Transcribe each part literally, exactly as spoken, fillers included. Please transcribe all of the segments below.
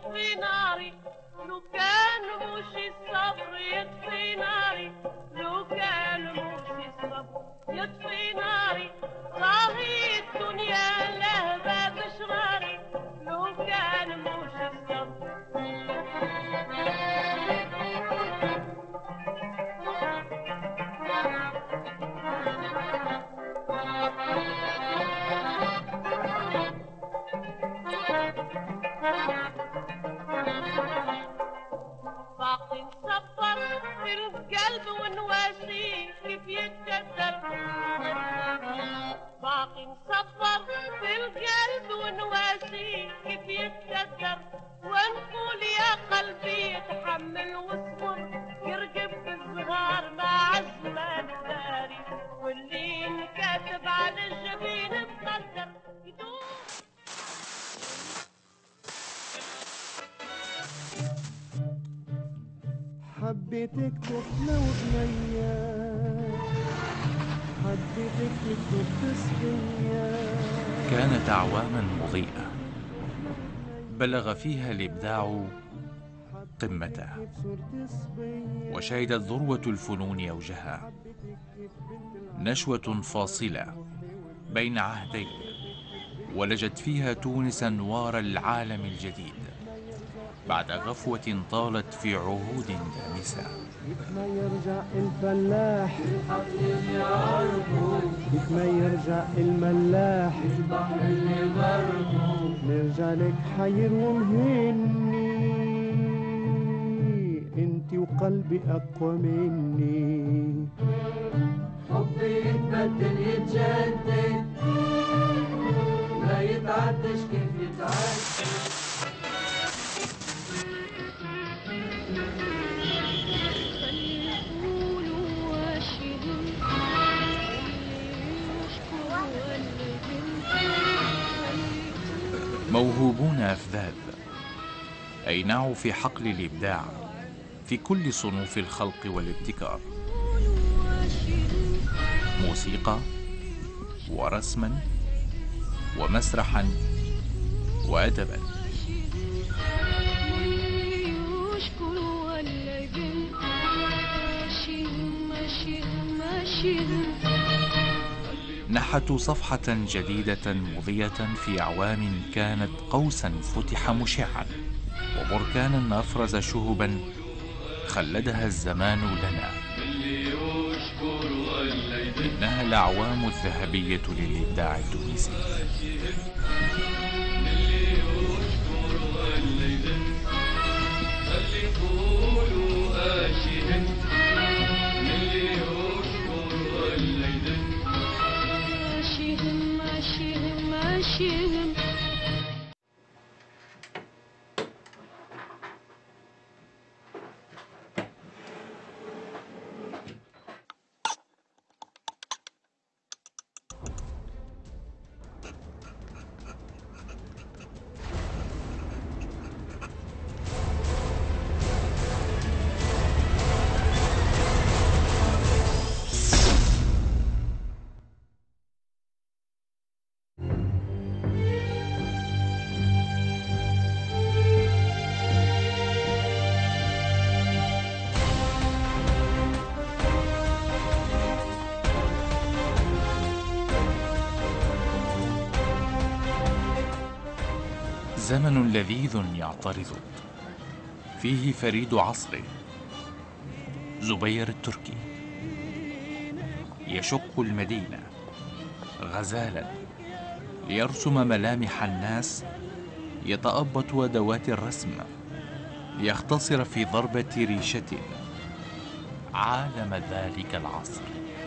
يطفي ناري، لو كان مش الصبر يطفي ناري، لو كان مش الصبر يطفي ناري، راهي الدنيا لهبة بشراري، لو كان مش الصبر. باقي نصبر في القلب ونواسيه كيف يتكدر، باقي نصبر في القلب ونواسيه كيف يتكدر، ونقول يا قلبي اتحمل واصبر، يرقب في الصغار مع الزمان داري، واللي انكتب على الجبين مقدر يدوم. حبيتك طفلة وبنية، حبيتك تكتب تسبية. كانت أعواما مضيئة بلغ فيها الإبداع قمته، وشهدت ذروة الفنون أوجها، نشوة فاصلة بين عهدين ولجت فيها تونس أنوار العالم الجديد بعد غفوة طالت في عهود دامسة. كيف ما يرجع الفلاح اللي عرفه، كيف ما يرجع الملاح البحر اللي غرقه، نرجع لك حير ومهني، انتي وقلبي اقوى مني. حبي يتبدل يتجدد، ما يتعدش كيف يتعدى. موهوبون أفذاذ أينعوا في حقل الإبداع في كل صنوف الخلق والابتكار، موسيقى ورسما ومسرحا وأدبا. نحتوا صفحة جديدة مضية في أعوام كانت قوسا فتح مشعا، وبركانا أفرز شهبا خلدها الزمان لنا. إنها الأعوام الذهبية للإبداع التونسي. زمن لذيذ يعترض فيه فريد عصره زبير التركي، يشق المدينة غزالا ليرسم ملامح الناس، يتأبط أدوات الرسم ليختصر في ضربة ريشة عالم ذلك العصر.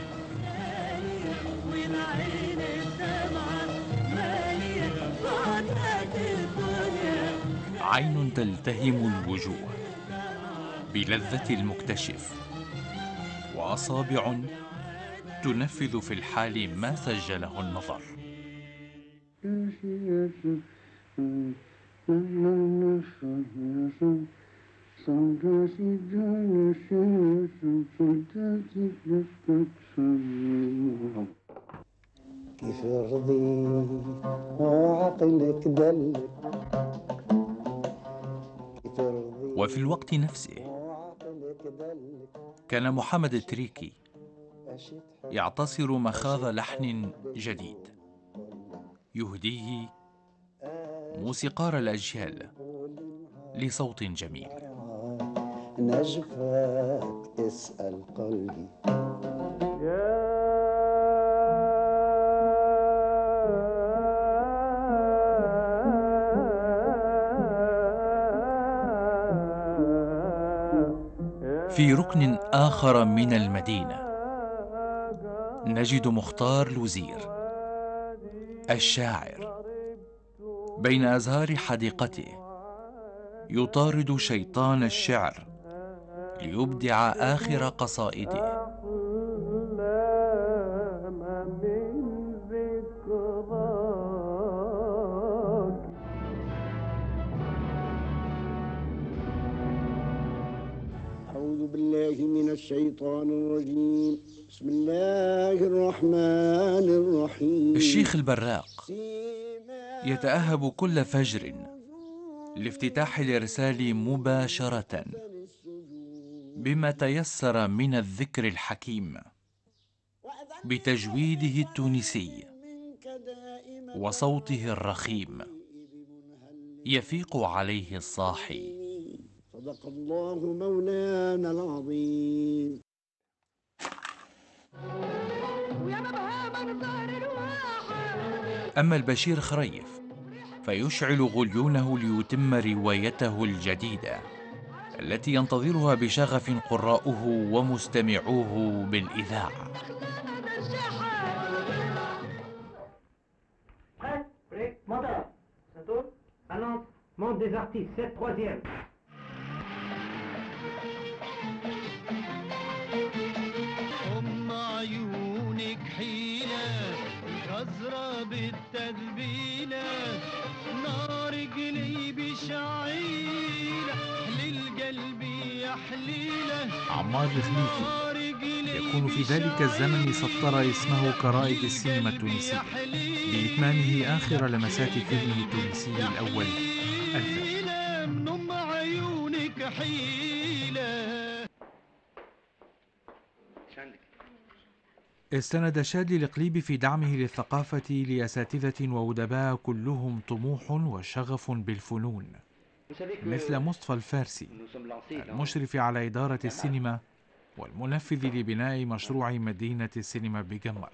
عين تلتهم الوجوه بلذة المكتشف، وأصابع تنفذ في الحال ما سجله النظر. كيف رضي وعقلك دلك، وفي الوقت نفسه كان محمد التريكي يعتصر مخاض لحن جديد يهديه موسيقار الأجيال لصوت جميل. نجفك تسأل قلبي في ركن آخر من المدينة نجد مختار لوزير الشاعر بين أزهار حديقته يطارد شيطان الشعر ليبدع آخر قصائده. أعوذ بالله من الشيطان الرجيم. بسم الله الرحمن الرحيم. الشيخ البراق يتأهب كل فجر لافتتاح الإرسال مباشرة بما تيسر من الذكر الحكيم بتجويده التونسي وصوته الرخيم يفيق عليه الصاحي. صدق الله مولانا العظيم. أما البشير خريف فيشعل غليونه ليتم روايته الجديدة التي ينتظرها بشغف قراؤه ومستمعوه بالإذاعة. أم عيونك حيلة جزرة بالتذبيلة نار جليبي شعيلة للقلب يا حليلة. عمار الخليفي يكون في ذلك الزمن سطر اسمه كرائد السينما التونسي بإتمامه آخر لمسات فيلمه التونسي الأول الفيلم. أم عيونك حيلة. استند شادلي القليبي في دعمه للثقافة لأساتذة وأدباء كلهم طموح وشغف بالفنون مثل مصطفى الفارسي المشرف على إدارة السينما والمنفذ لبناء مشروع مدينة السينما بجمرت.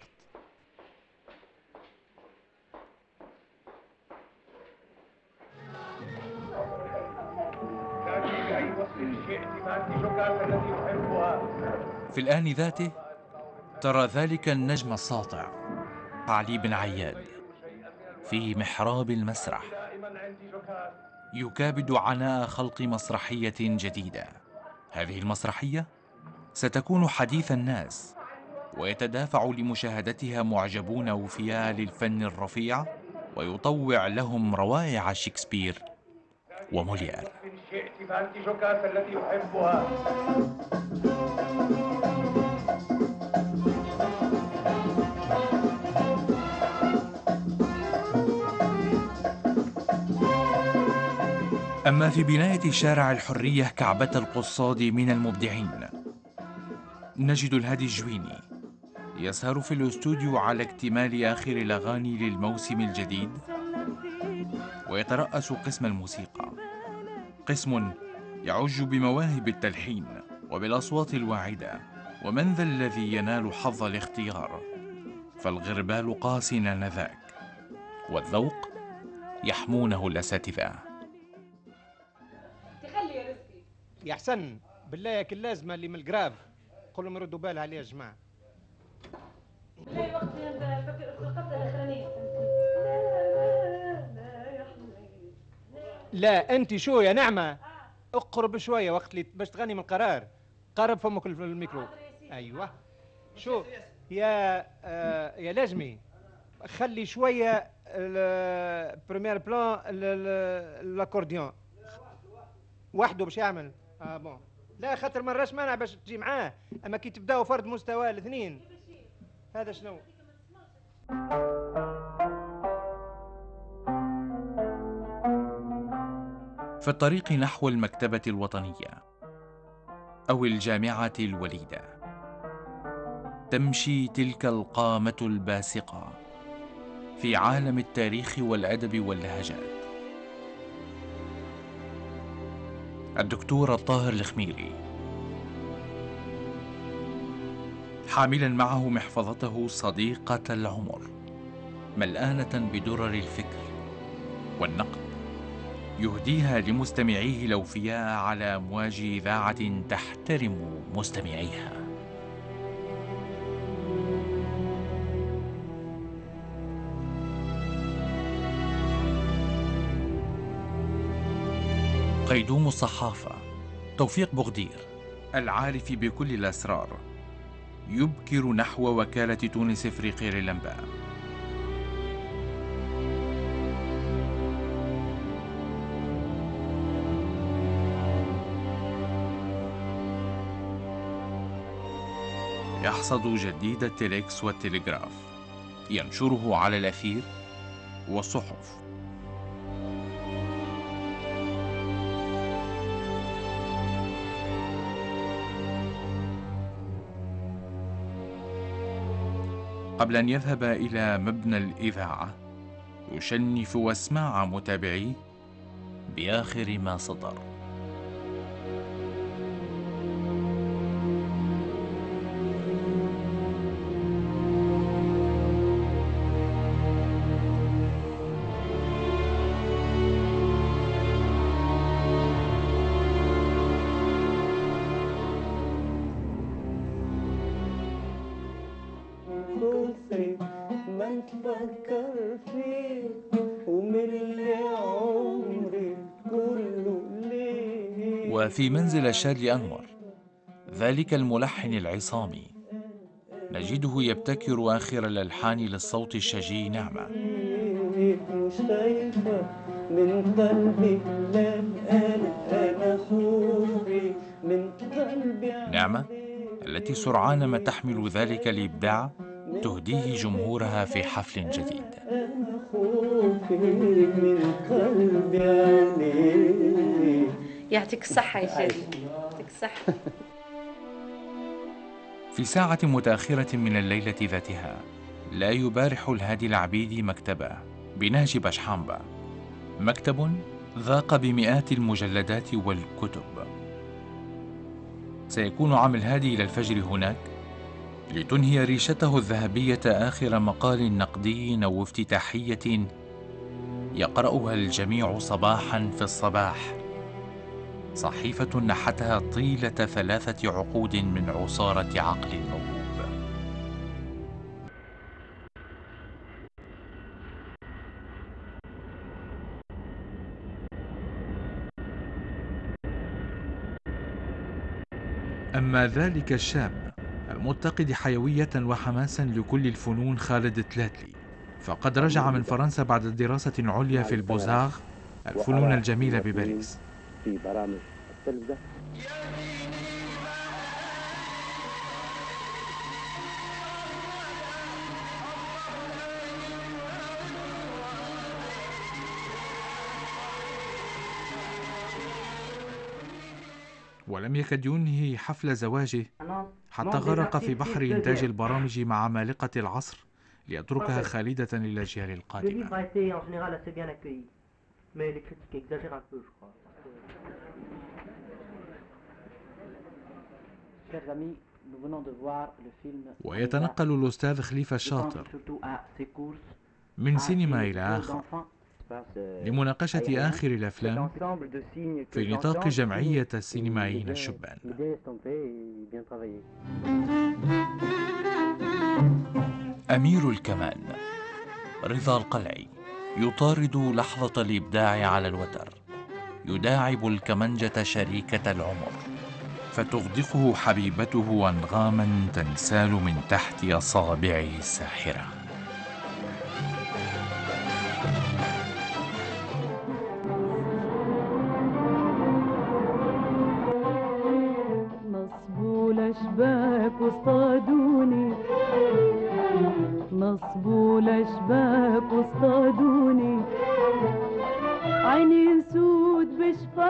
في الآن ذاته ترى ذلك النجم الساطع علي بن عياد في محراب المسرح يكابد عناء خلق مسرحية جديدة. هذه المسرحية ستكون حديث الناس ويتدافع لمشاهدتها معجبون أوفياء للفن الرفيع ويطوع لهم روائع شكسبير وموليير. أما في بناية شارع الحرية كعبة القصاد من المبدعين نجد الهادي الجويني يسهر في الاستوديو على اكتمال آخر الأغاني للموسم الجديد ويترأس قسم الموسيقى، قسم يعج بمواهب التلحين وبالأصوات الواعدة. ومن ذا الذي ينال حظ الاختيار؟ فالغربال قاس آنذاك والذوق يحمونه الأساتذة. يا حسن بالله ياك اللازمه اللي من القراف قول لهم يردوا بالها عليها يا جماعه. لا وقت القصه الاخرانيه. لا انت شو يا نعمه اقرب شويه وقت اللي باش تغني من القرار. قرب فمك الميكرو. ايوه شو يا آه يا لازمي خلي شويه البريمير بلان الاكورديون وحده باش يعمل. اه بون لا خاطر ما راش مانع باش تجي معاه، اما كي تبداو فرد مستوى الاثنين هذا شنو؟ في في الطريق نحو المكتبة الوطنية أو الجامعة الوليدة تمشي تلك القامة الباسقة في عالم التاريخ والأدب واللهجات. الدكتور الطاهر الخميري حاملا معه محفظته صديقة العمر ملآنة بدرر الفكر والنقد، يهديها لمستمعيه الأوفياء على أمواج إذاعة تحترم مستمعيها. قيدوم الصحافة توفيق بغدير العارف بكل الأسرار يبكر نحو وكالة تونس إفريقيا للأنباء. يحصد جديد التليكس والتلغراف، ينشره على الأثير والصحف. قبل أن يذهب إلى مبنى الإذاعة يشنف واسماع متابعيه بآخر ما صدر. ما تفكر فيه ومن عمري كله ليه. وفي منزل الشاذلي أنور ذلك الملحن العصامي نجده يبتكر آخر الألحان للصوت الشجي نعمة. مش خايفة من قلبي، لا أنا أنا حوري من قلبي. نعمة التي سرعان ما تحمل ذلك الإبداع تهديه جمهورها في حفل جديد. أنا خوفي من قلبي عليك. يعطيك الصحة يا شادي، يعطيك الصحة. في ساعة متأخرة من الليلة ذاتها لا يبارح الهادي العبيدي مكتبه بنهج بشحامبا، مكتب ذاق بمئات المجلدات والكتب. سيكون عام الهادي إلى الفجر هناك لتنهي ريشته الذهبية آخر مقال نقدي أو افتتاحية يقرأها الجميع صباحا في الصباح، صحيفة نحتها طيلة ثلاثة عقود من عصارة عقل موهوب. أما ذلك الشاب المتقد حيوية وحماسا لكل الفنون خالد تلاتلي فقد رجع من فرنسا بعد دراسة عليا في البوزاغ الفنون الجميلة بباريس. في برامج التلفزة. ولم يكد ينهي حفل زواجه حتى غرق في بحر إنتاج البرامج مع عمالقة العصر ليتركها خالدة للأجيال القادمة. ويتنقل الأستاذ خليفة الشاطر من سينما إلى آخر لمناقشة آخر الأفلام في نطاق جمعية السينمائيين الشبان. أمير الكمان رضا القلعي يطارد لحظة الإبداع على الوتر، يداعب الكمنجة شريكة العمر فتغدقه حبيبته أنغاما تنسال من تحت أصابعه الساحرة. نصبوا الأشباك واصطادوني، نصبوا الأشباك واصطادوني، عيني سود بشفا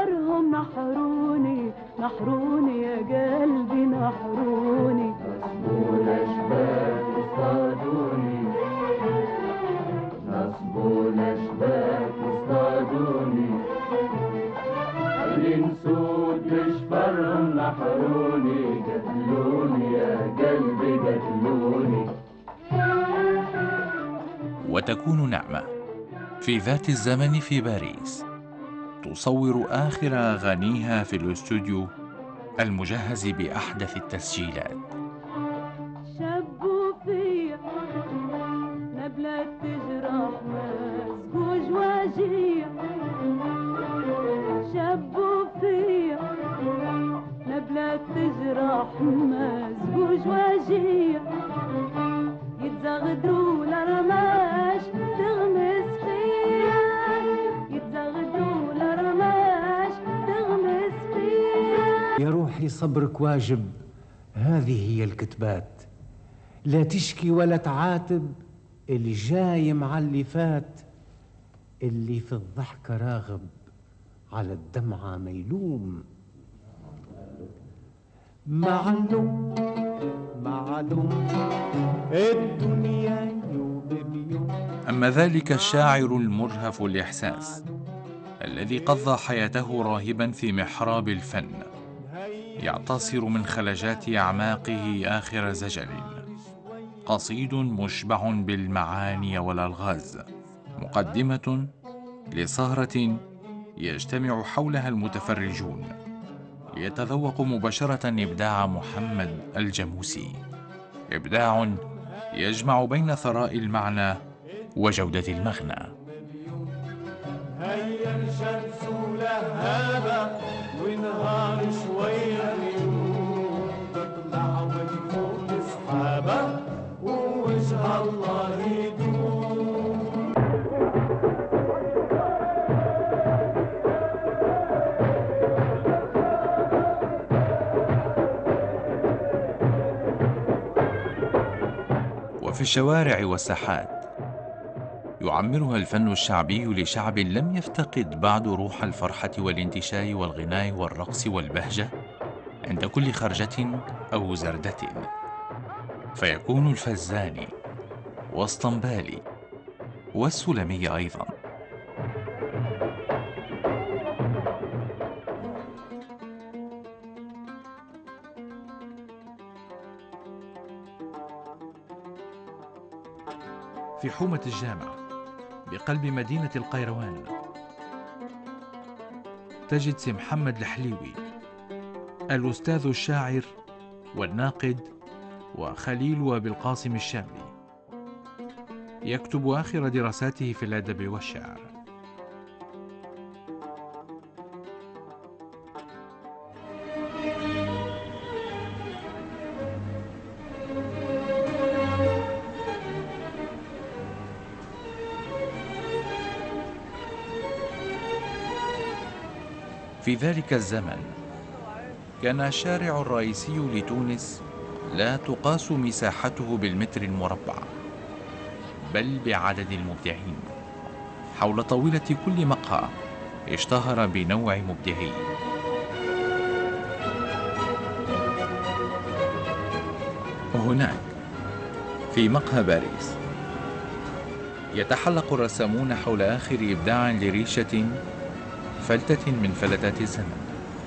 وتكون نعمة في ذات الزمن في باريس تصور آخر أغانيها في الاستوديو المجهز بأحدث التسجيلات. شبوا فيا نبلة تجرح مزقوج واجية، شبوا فيا نبلة تجرح مزقوج واجية، يتزغدروا لرماش تغمس فيا، يتزغدروا لرماش تغمس فيا. يا روحي صبرك واجب، هذه هي الكتبات، لا تشكي ولا تعاتب، اللي جاي مع اللي فات، اللي في الضحكة راغب على الدمعة ميلوم. معلوم معلوم الدنيا يوم بيوم. أما ذلك الشاعر المرهف الإحساس الذي قضى حياته راهبا في محراب الفن، يعتصر من خلجات أعماقه آخر زجل، قصيد مشبع بالمعاني والألغاز، مقدمة لسهرة يجتمع حولها المتفرجون ليتذوقوا مباشرة إبداع محمد الجموسي، إبداع يجمع بين ثراء المعنى وجودة المغنى. هيا الشمس لهابة ونهار شوية اليوم، تطلع وتفوت سحابة ووجه الله يدوم. وفي الشوارع والساحات يعمرها الفن الشعبي لشعب لم يفتقد بعد روح الفرحة والانتشاء والغناء والرقص والبهجة عند كل خرجة أو زردة، فيكون الفزاني والاسطنبالي والسلمي أيضا. في حومة الجامع بقلب مدينة القيروان تجد سي محمد الحليوي، الأستاذ الشاعر والناقد وخليل وبالقاسم الشامي، يكتب آخر دراساته في الأدب والشعر. في ذلك الزمن كان الشارع الرئيسي لتونس لا تقاس مساحته بالمتر المربع، بل بعدد المبدعين. حول طاولة كل مقهى اشتهر بنوع مبدعي. هناك في مقهى باريس يتحلق الرسامون حول آخر إبداع لريشة فلتة من فلتات الزمن.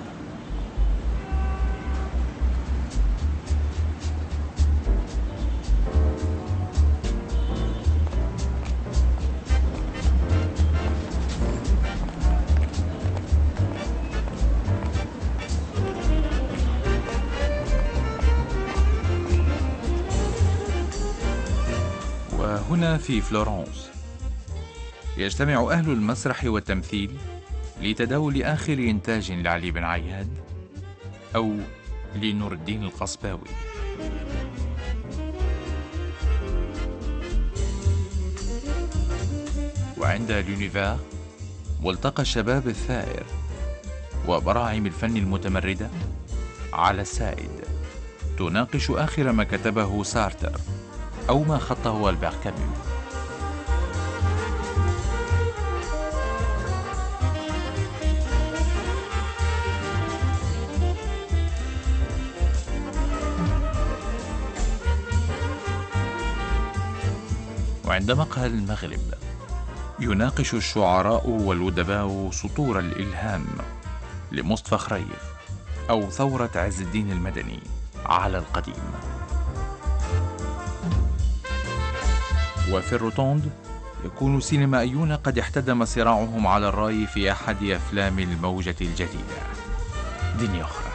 وهنا في فلورنس يجتمع أهل المسرح والتمثيل لتداول آخر إنتاج لعلي بن عياد أو لنور الدين القصباوي. وعند لونيفير ملتقى الشباب الثائر وبراعم الفن المتمردة على السائد، تناقش آخر ما كتبه سارتر أو ما خطه ألبير كامو. وعند مقهى المغرب يناقش الشعراء والأدباء سطور الإلهام لمصطفى خريف أو ثورة عز الدين المدني على القديم. وفي الروتوند يكون سينمائيون قد احتدم صراعهم على الرأي في أحد أفلام الموجة الجديدة، دنيا أخرى.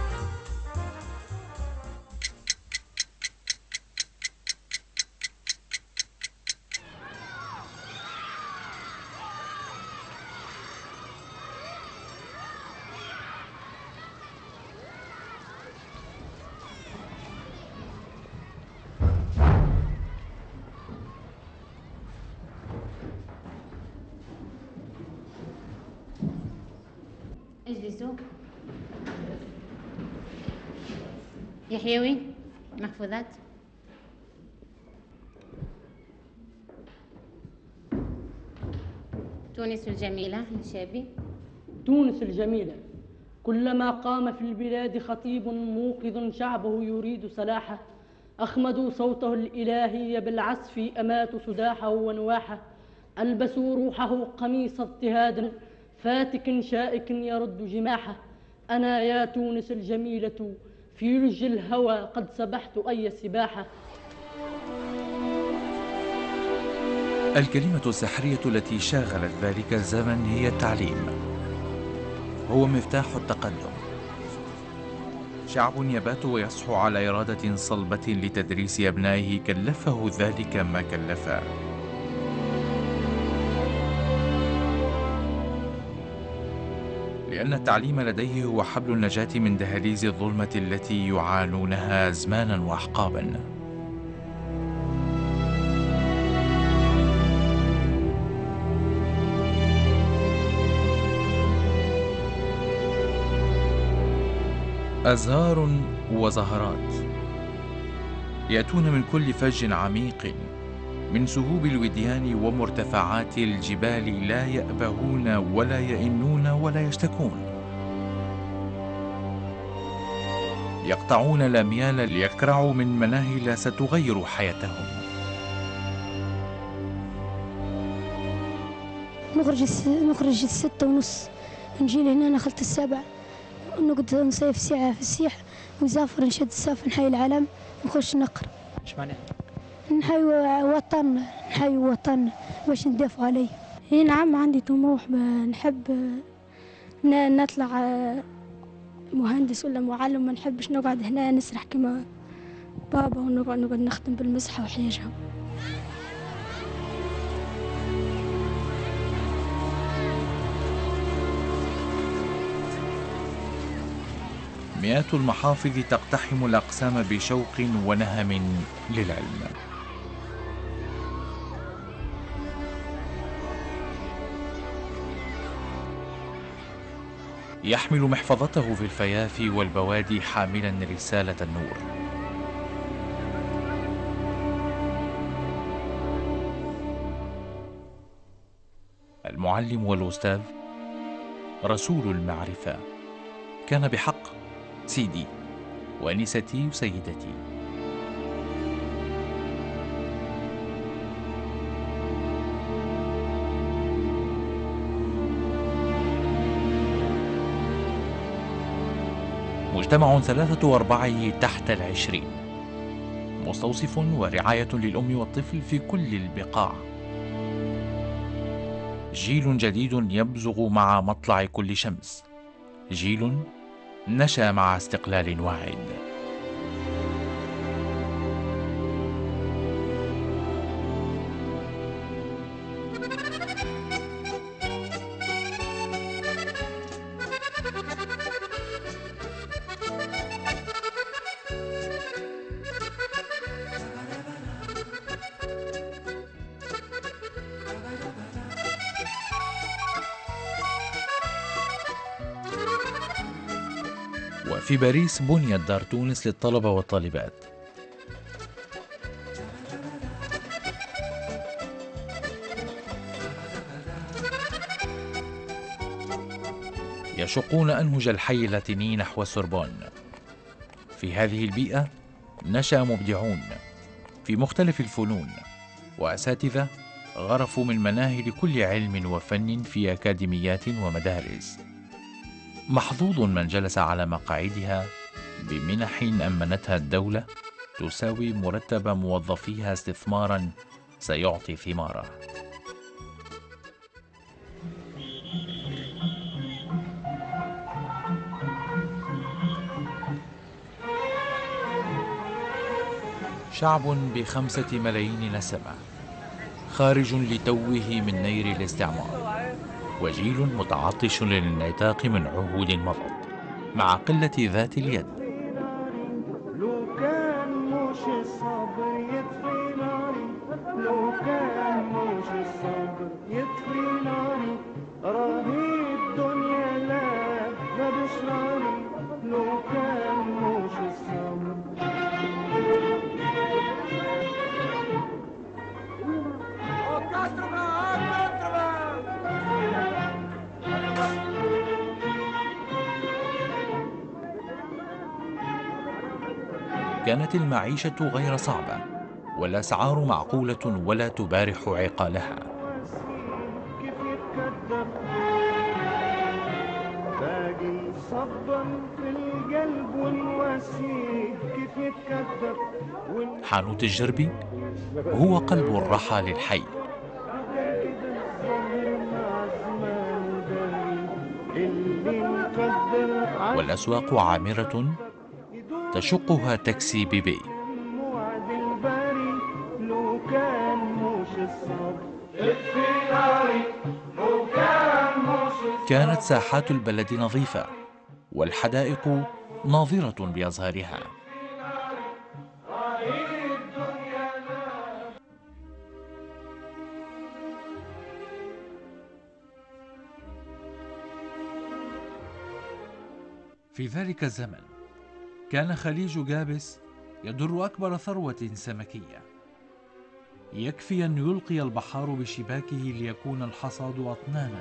اجلسوا. يحيوي محفوظات. تونس الجميلة لشابي. تونس الجميلة كلما قام في البلاد خطيب موقظ شعبه يريد صلاحه، أخمدوا صوته الإلهي بالعزف أماتوا سداحه ونواحه، ألبسوا روحه قميص اضطهاد فاتك شائك يرد جماحه. أنا يا تونس الجميلة في لج الهوى قد سبحت أي سباحة. الكلمة السحرية التي شاغلت ذلك الزمن هي التعليم، هو مفتاح التقدم. شعب يبات ويصحو على إرادة صلبة لتدريس أبنائه كلفه ذلك ما كلفه. لأن التعليم لديه هو حبل النجاة من دهاليز الظلمة التي يعانونها أزمانا وأحقابا. أزهار وزهرات يأتون من كل فج عميق، من سهوب الوديان ومرتفعات الجبال، لا يأبهون ولا يئنون ولا يشتكون. يقطعون الأميال ليكرعوا من مناهل ستغير حياتهم. نخرج الس... نخرج الستة ونص، نجي لهنا نخلت السبع، نقعد نصيف ساعة في السيح، ونسافر نشد الساف نحيي العلم نخش نقر. ايش معناه؟ نحيي وطننا، نحيي وطننا باش ندافعوا عليه. اي نعم عندي طموح، نحب نطلع مهندس ولا معلم، ما نحبش نقعد هنا نسرح كما بابا ونقعد نقعد نخدم بالمسحة وحياجها. مئات المحافظ تقتحم الأقسام بشوق ونهم للعلم. يحمل محفظته في الفيافي والبوادي حاملا رسالة النور. المعلم والأستاذ رسول المعرفة، كان بحق سيدي وأنستي وسيدتي. مجتمع ثلاثة وأرباعه تحت العشرين، مستوصف ورعاية للأم والطفل في كل البقاع. جيل جديد يبزغ مع مطلع كل شمس، جيل نشأ مع استقلال واعد. وفي باريس بنيت دار تونس للطلبة والطالبات. يشقون أنهج الحي اللاتيني نحو السوربون. في هذه البيئة نشأ مبدعون في مختلف الفنون، وأساتذة غرفوا من مناهل كل علم وفن في أكاديميات ومدارس. محظوظ من جلس على مقاعدها بمنح أمنتها الدولة تساوي مرتب موظفيها استثمارا سيعطي ثماره. شعب بخمسة ملايين نسمة خارج لتوه من نير الاستعمار، وجيل متعطش للانعتاق من عهود مضت مع قلة ذات اليد. لو كان مش الصبر يطفي ناري، لو كان مش الصبر يطفي ناري، راهي الدنيا لا ما بشراري، لو كان مش الصبر. كانت المعيشة غير صعبة والأسعار معقولة ولا تبارح عقالها. كيف يتكدر باقي صبا في القلب ونواسيه، كيف يتكدر. حانوت الجربي هو قلب الرحى للحي، والأسواق عامرة تشقها تاكسي بيبي. كانت ساحات البلد نظيفة والحدائق ناظرة بأزهارها. في ذلك الزمن كان خليج جابس يدر أكبر ثروة سمكية، يكفي أن يلقي البحار بشباكه ليكون الحصاد أطنانا.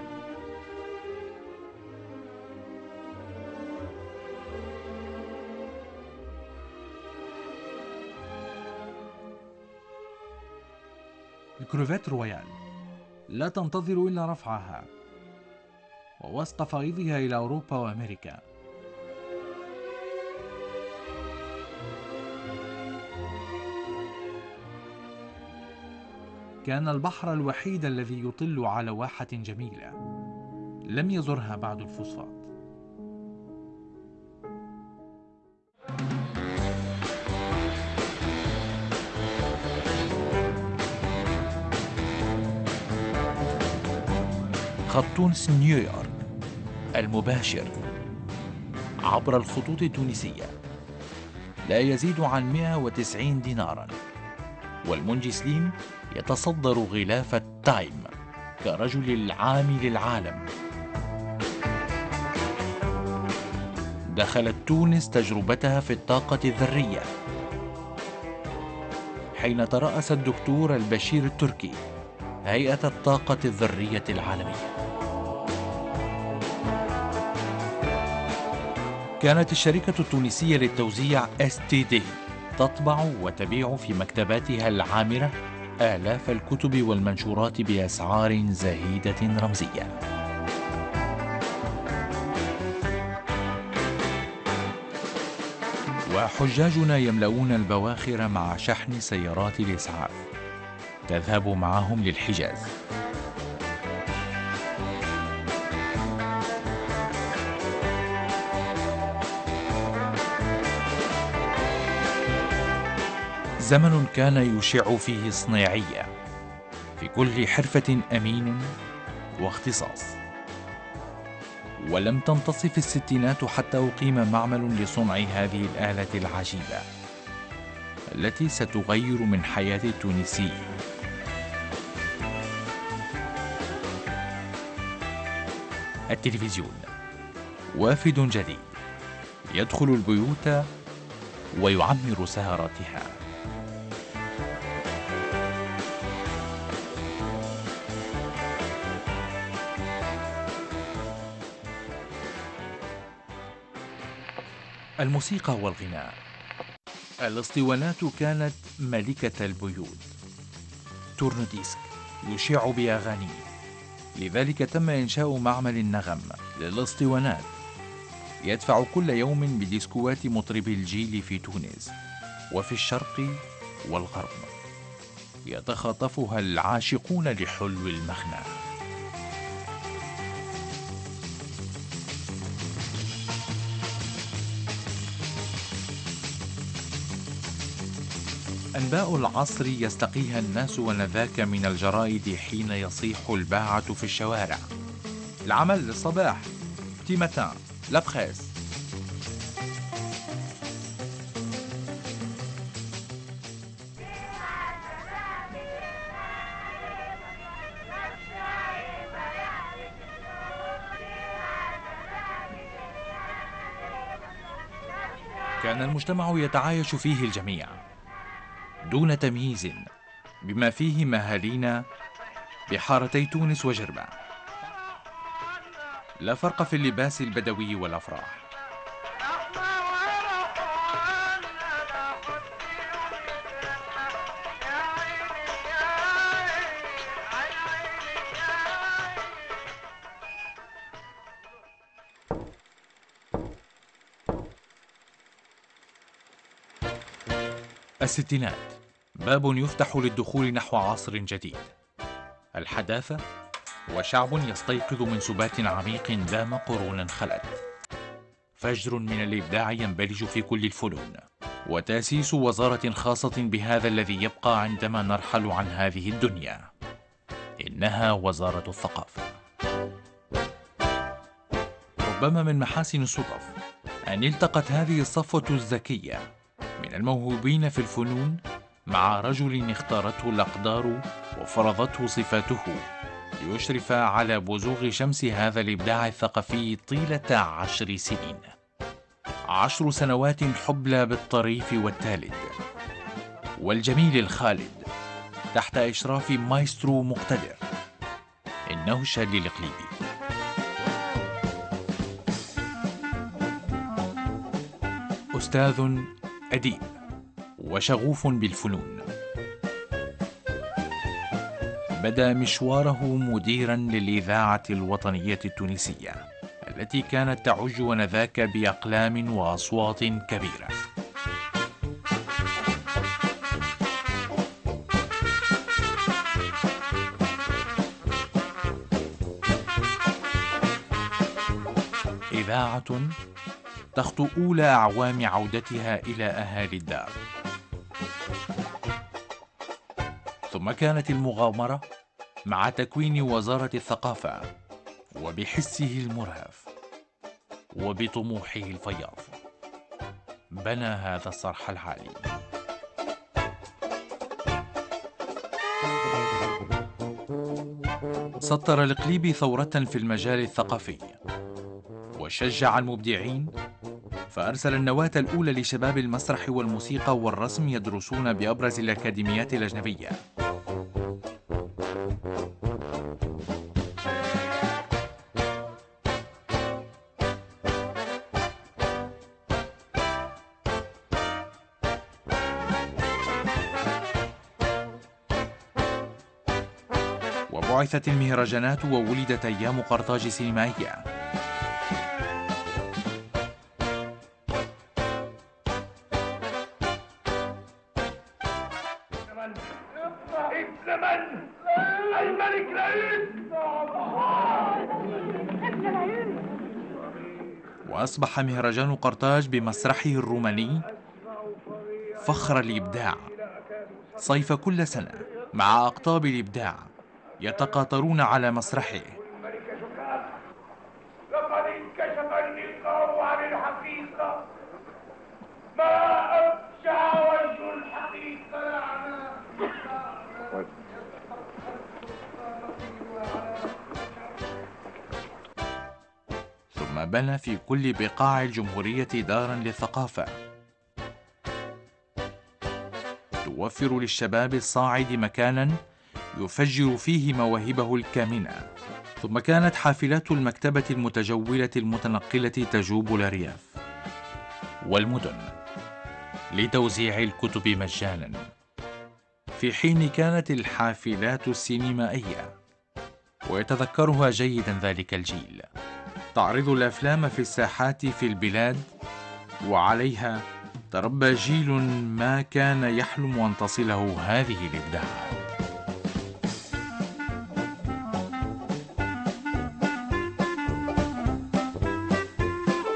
الكروفيت رويال لا تنتظر إلا رفعها ووسق فائضها إلى أوروبا وأمريكا. كان البحر الوحيد الذي يطل على واحة جميلة لم يزرها بعد الفوسفات. خط تونس نيويورك المباشر عبر الخطوط التونسية لا يزيد عن مئة وتسعين ديناراً، والمنجي سليم يتصدر غلاف التايم كرجل العام للعالم. دخلت تونس تجربتها في الطاقة الذرية حين ترأس الدكتور البشير التركي هيئة الطاقة الذرية العالمية. كانت الشركة التونسية للتوزيع إس تي دي تطبع وتبيع في مكتباتها العامرة آلاف الكتب والمنشورات بأسعار زهيدة رمزية. وحجاجنا يملؤون البواخر مع شحن سيارات الإسعاف تذهب معهم للحجاز. زمن كان يشع فيه الصناعية في كل حرفة أمين واختصاص. ولم تنتصف الستينات حتى أقيم معمل لصنع هذه الآلة العجيبة التي ستغير من حياة التونسي. التلفزيون وافد جديد يدخل البيوت ويعمر سهراتها. الموسيقى والغناء. الاسطوانات كانت ملكة البيوت. تورن ديسك يشع بأغانيه، لذلك تم إنشاء معمل النغم للاسطوانات يدفع كل يوم بديسكوات مطربي الجيل في تونس وفي الشرق والغرب، يتخاطفها العاشقون لحلو المغنى. أنباء العصر يستقيها الناس ونذاك من الجرائد حين يصيح الباعة في الشوارع: العمل للصباح، بتي ماتان، لا بريس. كان المجتمع يتعايش فيه الجميع دون تمييز، بما فيه مهالينا بحارتي تونس وجربة. لا فرق في اللباس البدوي والأفراح. الستينات باب يفتح للدخول نحو عصر جديد، الحداثة وشعب يستيقظ من سبات عميق دام قرونا خلت، فجر من الإبداع ينبلج في كل الفنون، وتأسيس وزارة خاصة بهذا الذي يبقى عندما نرحل عن هذه الدنيا، إنها وزارة الثقافة. ربما من محاسن الصدف أن التقت هذه الصفوة الذكية من الموهوبين في الفنون مع رجل اختارته الأقدار وفرضته صفاته ليشرف على بزوغ شمس هذا الإبداع الثقافي طيلة عشر سنين. عشر سنوات حبلى بالطريف والتالد والجميل الخالد تحت إشراف مايسترو مقتدر، إنه شادلي القليبي. أستاذ أديب وشغوف بالفنون، بدأ مشواره مديرا للإذاعة الوطنية التونسية التي كانت تعج ونذاك بأقلام وأصوات كبيرة. إذاعة تخطو أولى أعوام عودتها إلى أهالي الدار، ثم كانت المغامرة مع تكوين وزارة الثقافة وبحسه المرهف وبطموحه الفياض بنى هذا الصرح العالي. سطر القليبي ثورة في المجال الثقافي وشجع المبدعين، فأرسل النواة الأولى لشباب المسرح والموسيقى والرسم يدرسون بأبرز الأكاديميات الأجنبية. وبعثت المهرجانات وولدت أيام قرطاج سينمائية. وأصبح مهرجان قرطاج بمسرحه الروماني فخر الإبداع. صيف كل سنة مع أقطاب الإبداع يتقاطرون على مسرحه. لقد انكشف النقاب عن الحقيقة، ما أبشع وجه الحقيقة. ثم بنى في كل بقاع الجمهورية دارا للثقافة توفر للشباب الصاعد مكانا يفجر فيه مواهبه الكامنة. ثم كانت حافلات المكتبة المتجولة المتنقلة تجوب الأرياف والمدن لتوزيع الكتب مجانا، في حين كانت الحافلات السينمائية، ويتذكرها جيدا ذلك الجيل، تعرض الأفلام في الساحات في البلاد، وعليها تربى جيل ما كان يحلم أن تصله هذه الإبداعات.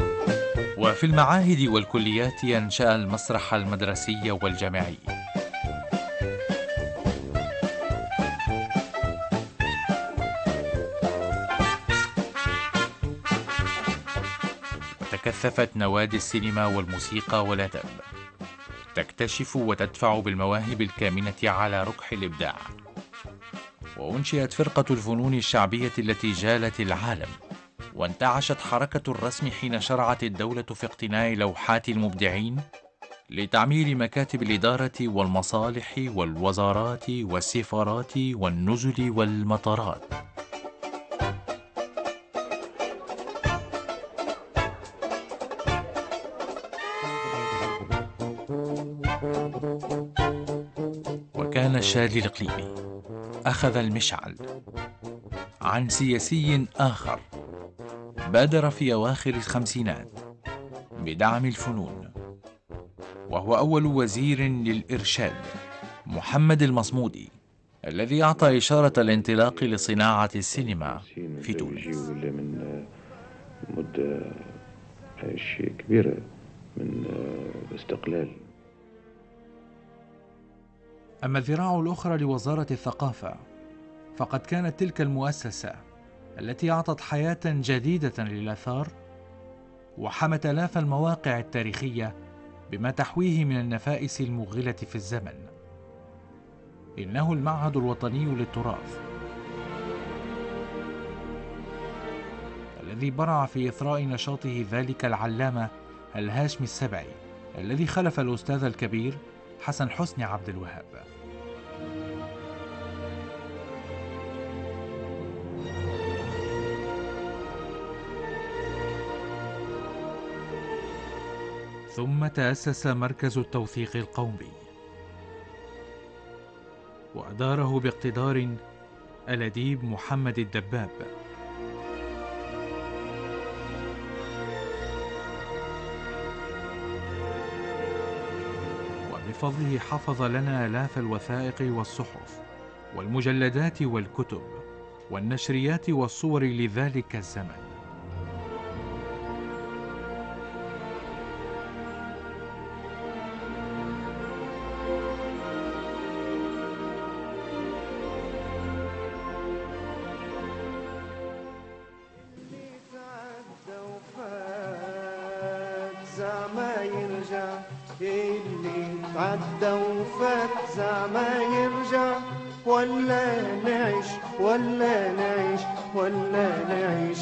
وفي المعاهد والكليات أنشأ المسرح المدرسي والجامعي، وكثفت نوادي السينما والموسيقى والأدب، تكتشف وتدفع بالمواهب الكامنة على ركح الإبداع. وأنشئت فرقة الفنون الشعبية التي جالت العالم، وانتعشت حركة الرسم حين شرعت الدولة في اقتناء لوحات المبدعين لتعمير مكاتب الإدارة والمصالح والوزارات والسفارات والنزل والمطارات. وكان شادي الإقليمي أخذ المشعل عن سياسي آخر بادر في أواخر الخمسينات بدعم الفنون، وهو أول وزير للإرشاد، محمد المصمودي، الذي أعطى إشارة الانطلاق لصناعة السينما في تونس. من مدة شيء كبيرة من الاستقلال. أما الذراع الأخرى لوزارة الثقافة فقد كانت تلك المؤسسة التي أعطت حياة جديدة للآثار وحمت آلاف المواقع التاريخية بما تحويه من النفائس المغلة في الزمن. إنه المعهد الوطني للتراث الذي برع في إثراء نشاطه ذلك العلامة الهاشمي السبعي الذي خلف الأستاذ الكبير حسن حسني عبد الوهاب. ثم تأسس مركز التوثيق القومي، وأداره باقتدار الأديب محمد الدباب. وبفضله حفظ لنا آلاف الوثائق والصحف والمجلدات والكتب والنشريات والصور لذلك الزمن. زعما يرجع اللي عدى وفات زعما يرجع، ولا نعيش ولا نعيش ولا نعيش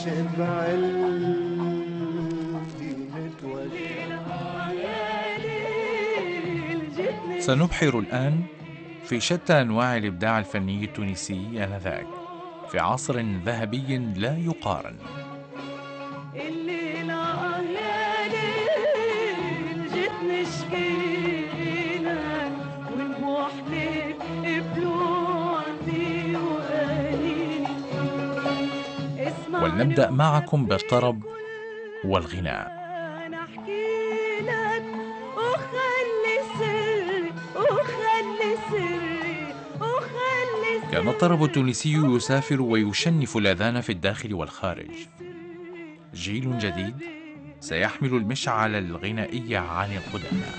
بعلفتي نتوجع. سنبحر الآن في شتى أنواع الإبداع الفني التونسي آنذاك في عصر ذهبي لا يقارن. ولنبدأ معكم بالطرب والغناء. نحكي لك وخلي سري وخلي سري وخلي سري. كان الطرب التونسي يسافر ويشنف الأذان في الداخل والخارج. جيل جديد سيحمل المشعل الغنائي عن القدماء.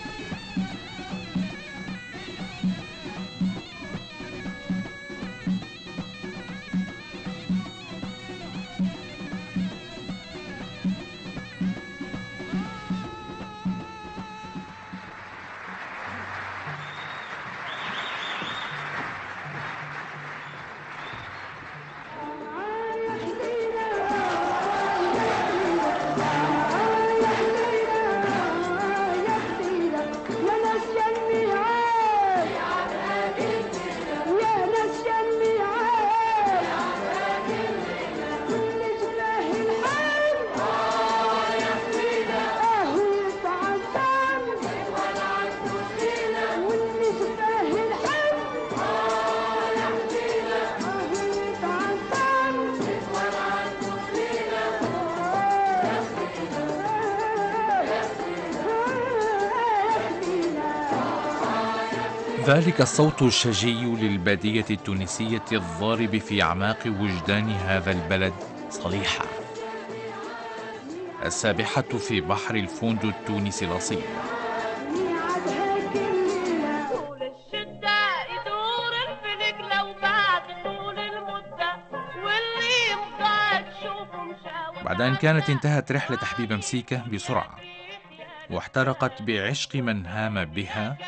ذلك الصوت الشجي للبادية التونسية الضارب في أعماق وجدان هذا البلد صليحة، السابحة في بحر الفوند التونسي الأصيل. طول الشدة يدور الفلك لو بعد طول المدة، واللي مضايق شوفه مشاور. بعد أن كانت انتهت رحلة حبيبة مسيكة بسرعة واحترقت بعشق من هام بها،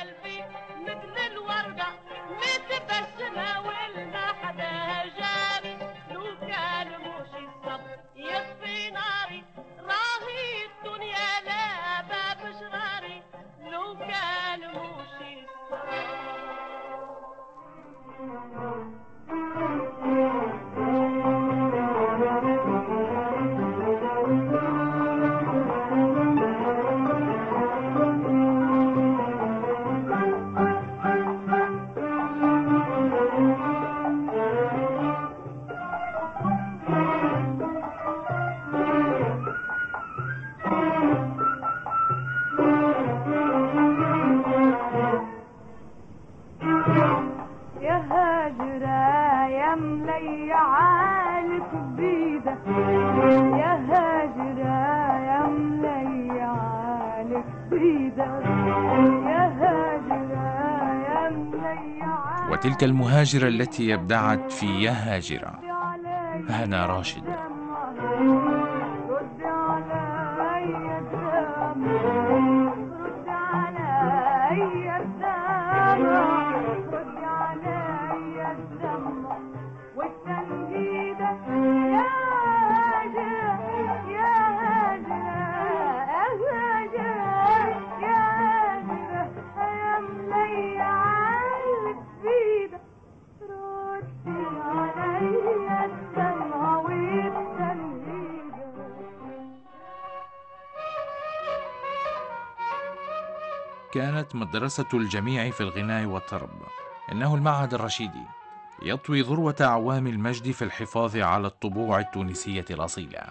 وتلك المهاجرة التي ابدعت في يا هاجرة هنا راشد. كانت مدرسة الجميع في الغناء والطرب إنه المعهد الرشيدي يطوي ذروة أعوام المجد في الحفاظ على الطبوع التونسية الأصيلة.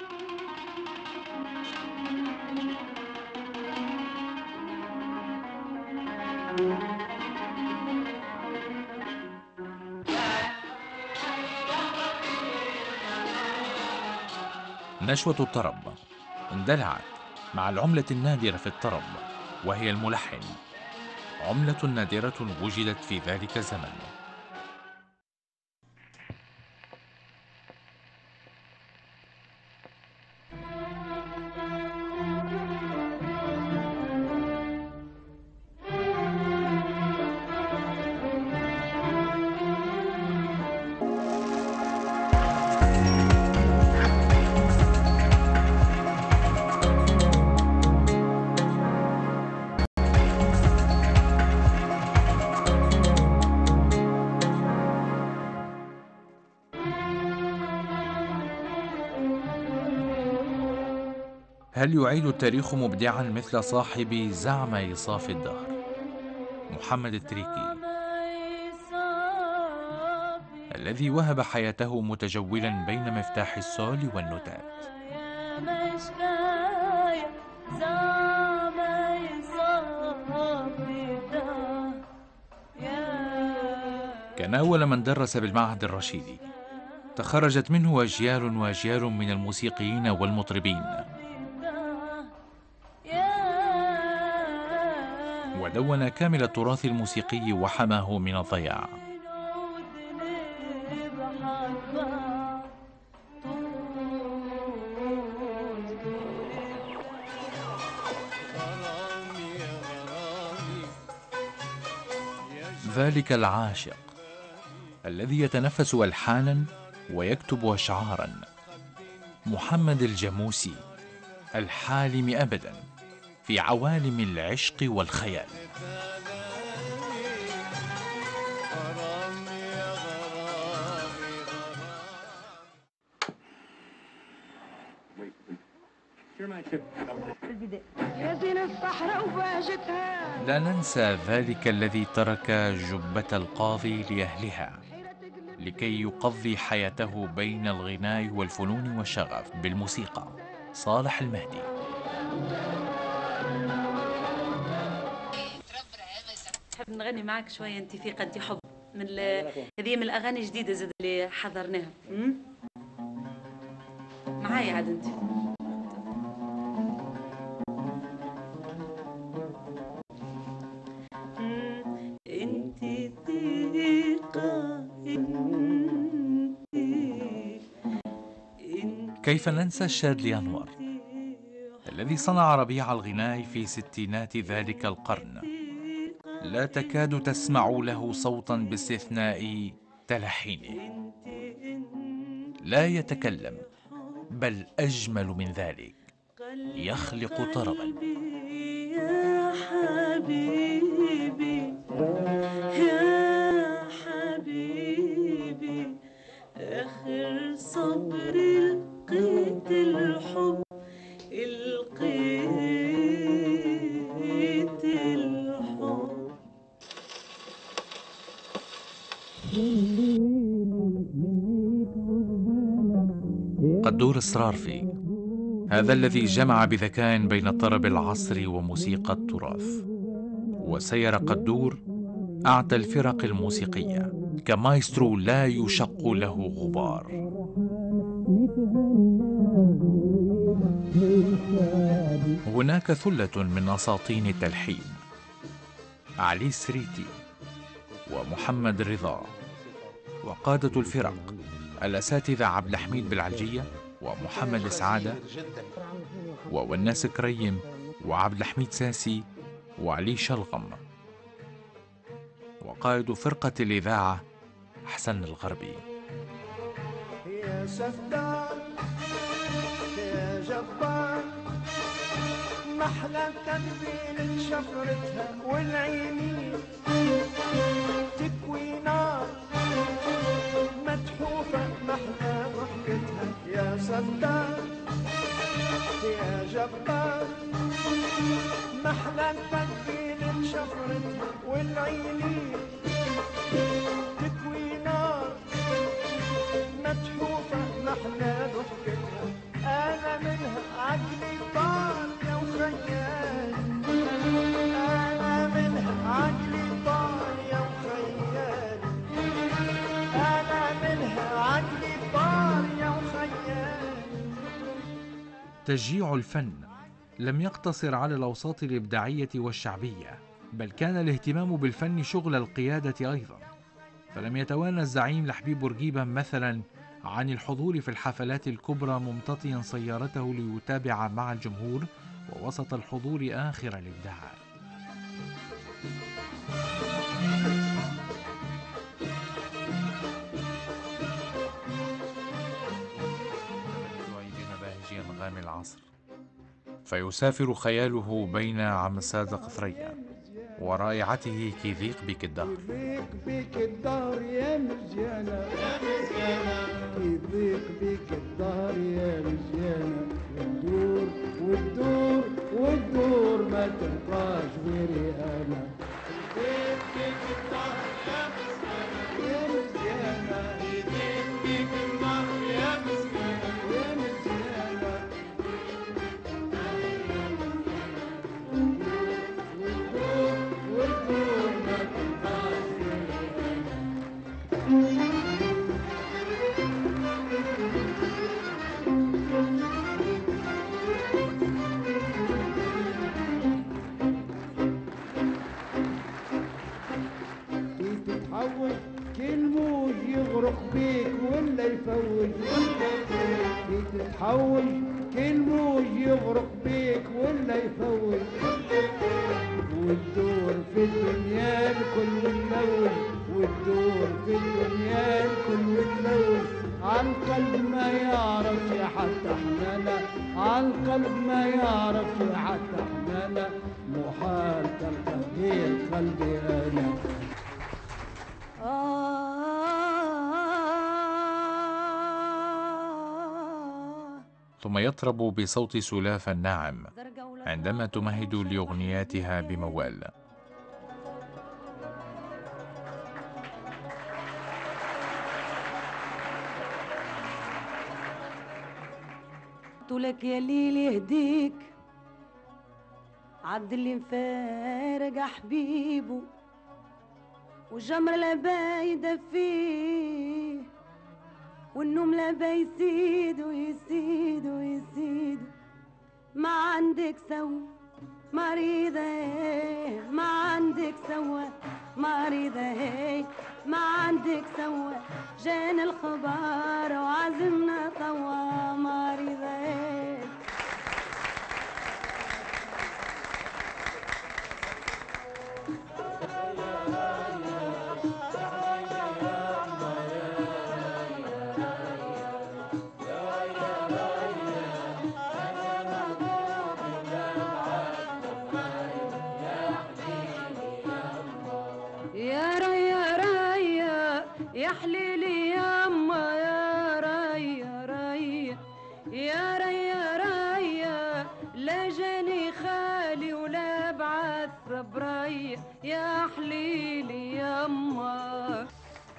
نشوة الطرب اندلعت مع العملة النادرة في الطرب وهي الملحن، عملة نادرة وجدت في ذلك الزمن. هل يعيد التاريخ مبدعا مثل صاحب زعم يصاف الدهر محمد التريكي الذي وهب حياته متجولا بين مفتاح السول والنتات؟ كان أول من درس بالمعهد الرشيدي، تخرجت منه أجيال وأجيال من الموسيقيين والمطربين، ودون كامل التراث الموسيقي وحماه من الضياع. ذلك العاشق الذي يتنفس ألحانا ويكتب أشعارا، محمد الجموسي الحالم أبدا في عوالم العشق والخيال. لا ننسى ذلك الذي ترك جبة القاضي لأهلها لكي يقضي حياته بين الغناء والفنون والشغف بالموسيقى، صالح المهدي. نحب نغني معك شوية انت في قد حب من هذه من الأغاني الجديدة زاد اللي حضرناها. معايا عاد انت. انت ثقة كيف ننسى شادلي أنور الذي صنع ربيع الغناء في ستينات ذلك القرن؟ لا تكاد تسمع له صوتا باستثناء تلحينه. لا يتكلم، بل أجمل من ذلك، يخلق طربا. يا حبيبي يا حبيبي آخر صبر لقيت الحب، لقيت الحب. قدور إصرارفي، هذا الذي جمع بذكاء بين الطرب العصري وموسيقى التراث. وسير قدور أعتى الفرق الموسيقية كمايسترو لا يشق له غبار. هناك ثلة من أساطين التلحين: علي السريتي ومحمد رضا، وقادة الفرق الأساتذة عبد الحميد بالعلجية ومحمد سعادة ووناس كريم وعبد الحميد ساسي وعلي شلغم، وقائد فرقة الإذاعة حسن الغربي. يا سفدان يا جبار، محلى تنبيل شفرتها والعينين تكوي نار متحوفة، محلى ضحكتها. يا سفدان يا جبار، محلى تنبيل شفرتها والعينين تكوي نار متحوفة، محلى ضحكتها. أنا منها عقلي طار يا وخيال، أنا منها عقلي طار يا وخيال، أنا منها عقلي طار يا وخيال. تشجيع الفن لم يقتصر على الأوساط الإبداعية والشعبية، بل كان الاهتمام بالفن شغل القيادة أيضا. فلم يتوانى الزعيم لحبيب بورقيبة مثلا عن الحضور في الحفلات الكبرى ممتطيا سيارته ليتابع مع الجمهور ووسط الحضور آخر الإبداعات. بمباهج أنغام العصر، فيسافر خياله بين عمساد قطرية ورائعته كي ضيق بك الدهر. ضيق بك الدهر يا مزيانة يا مزيانة، كي ضيق بك الدهر يا مزيانة، وندور وتدور وتدور ما تبقاش غيري أنا. ضيق بك الدهر يا مزيانة يا مزيانة، كي ضيق بك الدهر يا مزيانة يا مزيانة. كل موج يغرق بيك ولا يفوج، كي تتحول كل موج يغرق بيك ولا يفوج، وتدور في الدنيا الكل ملوج، وتدور في الدنيا الكل ملوج. عالقلب ما يعرف يا حتى حنانا، عالقلب ما يعرف يا حتى حنانا، محال تلقى غير قلبي أنا. ثم يطرب بصوت سلاف الناعم عندما تمهد لأغنياتها بموال. قلتلك يا ليل يهديك عبد اللي مفارق حبيبه، والجمر لا بايدة فيه، والنوم لا بيزيد ويزيد ويزيد. ما عندك سوا مريضة، ما عندك سوا مريضة هي ما عندك سوا جانا الخبار وعزمنا طوا مريضة هي. يا حليلي ياما يا ريا ريا يا ريا ريا لا جاني خالي ولا بعث بريا يا حليلي ياما.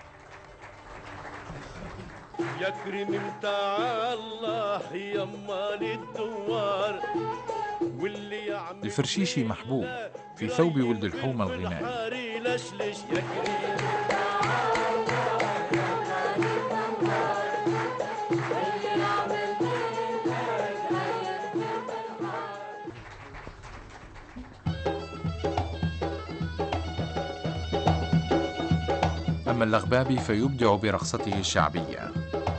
يا كريم متاع الله يما للدوار واللي يعمل الفرشيشي محبوب في ثوب ولد الحومة الغنائي. أما اللغبابي فيبدع برقصته الشعبية.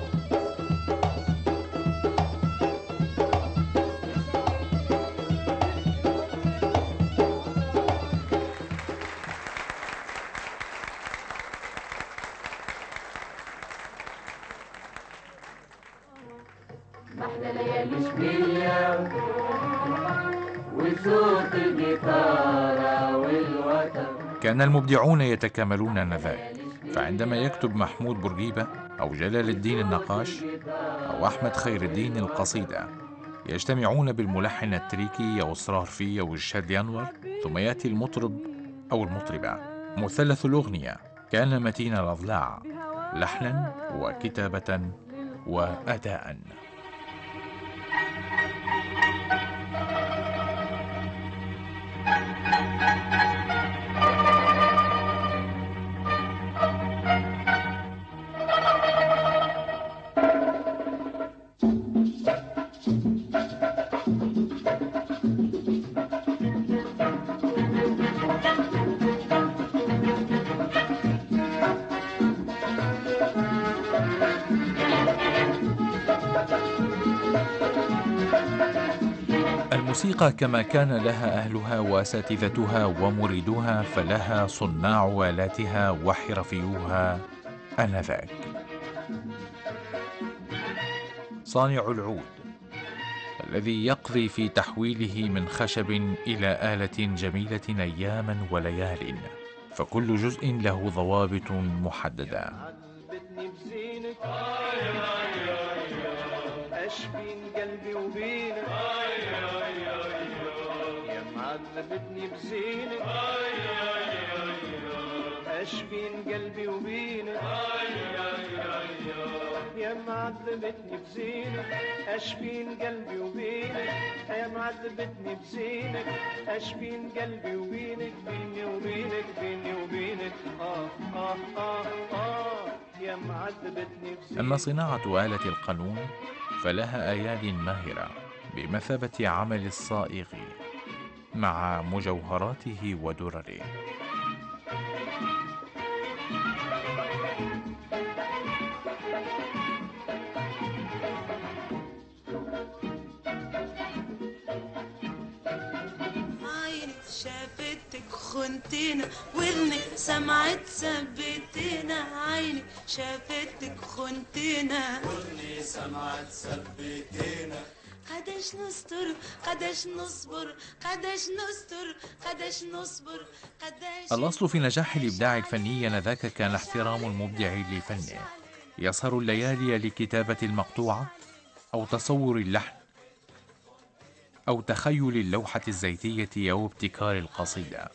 احنا ليالي شبية وصوت الجيتارة والوتر. كان المبدعون يتكاملون آنذاك، فعندما يكتب محمود بورقيبة أو جلال الدين النقاش أو أحمد خير الدين القصيدة يجتمعون بالملحن التريكي أو الصرافي أو الشاذلي أنور، ثم يأتي المطرب أو المطربة. مثلث الأغنية كان متين الأضلاع لحنا وكتابة وأداء. الموسيقى كما كان لها أهلها وأساتذتها ومريدوها، فلها صناع آلاتها وحرفيوها آنذاك. صانع العود الذي يقضي في تحويله من خشب إلى آلة جميلة أياما وليال، فكل جزء له ضوابط محددة. أشبين قلبي وبينك يا معذبتني بزينك، أشبين قلبي وبينك يا معذبتني بزينك، أشبين قلبي وبينك يا معذبتني بزينك، أشبين قلبي وبينك بيني وبينك بيني وبينك آه آه آه آه يا معذبتني بزينك. أما صناعة آلة القانون فلها أياد ماهرة بمثابة عمل الصائغ مع مجوهراته ودرره. عيني شافتك خنتينا ودنك سمعت ثبتينا، عيني شافتك خنتينا ودني سمعت ثبتينا، قداش نستر قداش نصبر قداش نستر قداش نصبر قداش. الأصل في نجاح الإبداع الفني آنذاك كان احترام المبدع لفنه، يسهر الليالي لكتابة المقطوعة أو تصور اللحن أو تخيل اللوحة الزيتية أو ابتكار القصيدة.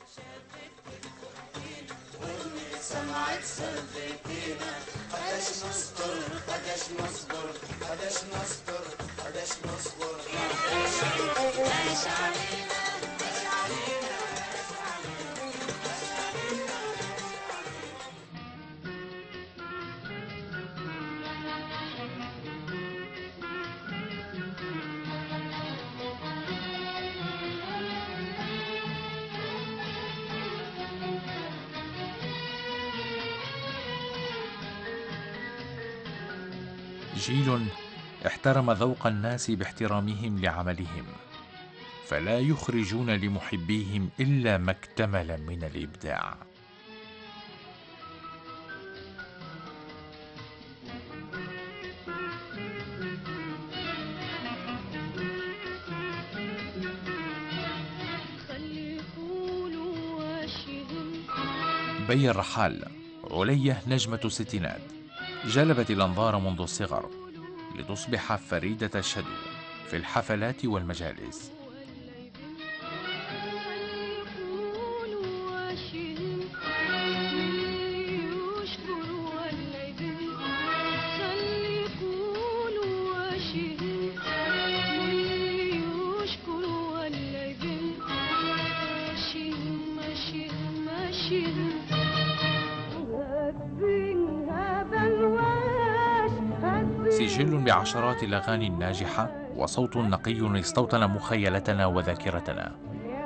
جيل احترم ذوق الناس باحترامهم لعملهم، فلا يخرجون لمحبيهم إلا ما اكتمل من الإبداع. بي الرحال، علية نجمة الستينات، جلبت الأنظار منذ الصغر لتصبح فريدة الشدو في الحفلات والمجالس. سجل بعشرات الأغاني الناجحة وصوت نقي استوطن مخيلتنا وذاكرتنا.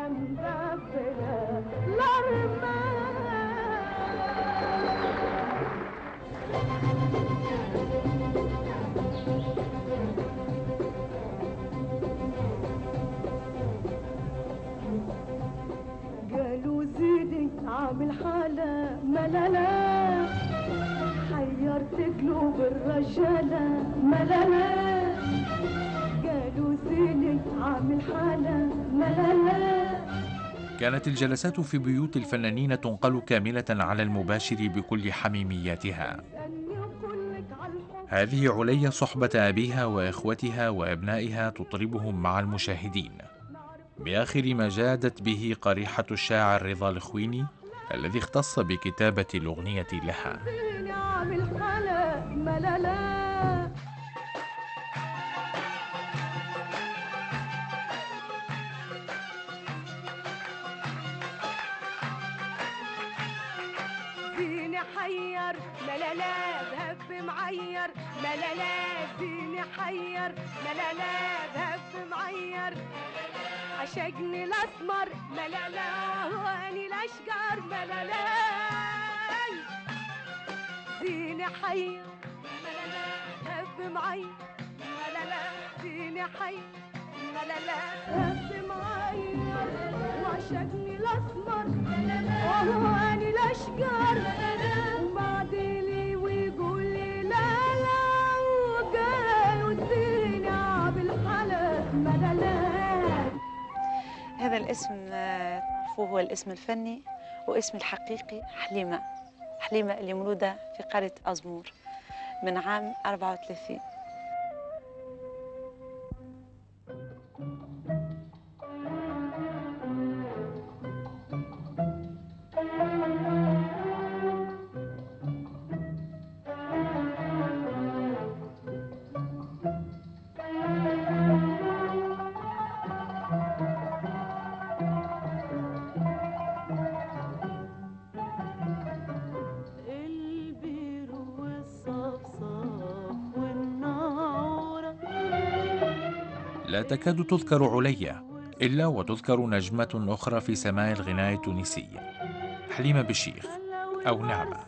قالوا زيدي عامل حالة ملالا، حيرت قلوب الرجالة ملالا، قالوا زيني عامل حالة ملالا. كانت الجلسات في بيوت الفنانين تنقل كاملة على المباشر بكل حميمياتها. هذه علية صحبة أبيها وإخوتها وأبنائها تطربهم مع المشاهدين، بآخر ما جادت به قريحة الشاعر رضا الخويني الذي اختص بكتابة الأغنية لها. زيني حير ملالا ذهب معير ملالا، زيني حير ملالا ذهب معير، عشقني الاسمر ملالا واني الاشقر ملالا، زيني حير ملالا ذهب معير ملالا، زيني حير ملالا ذهب معير، وعشقني الاسمر واني الاشقر، وبعدي لي ويقول لي لا لا، وقالوا زيني بالحلا ملالا. هذا الاسم تعرفوه هو الاسم الفني، واسم الحقيقي حليمة. حليمة اللي مولودة في قرية أزمور من عام أربعة وثلاثين. لا تكاد تذكر علية إلا وتذكر نجمة أخرى في سماء الغناء التونسي، حليمة بالشيخ أو نعمة.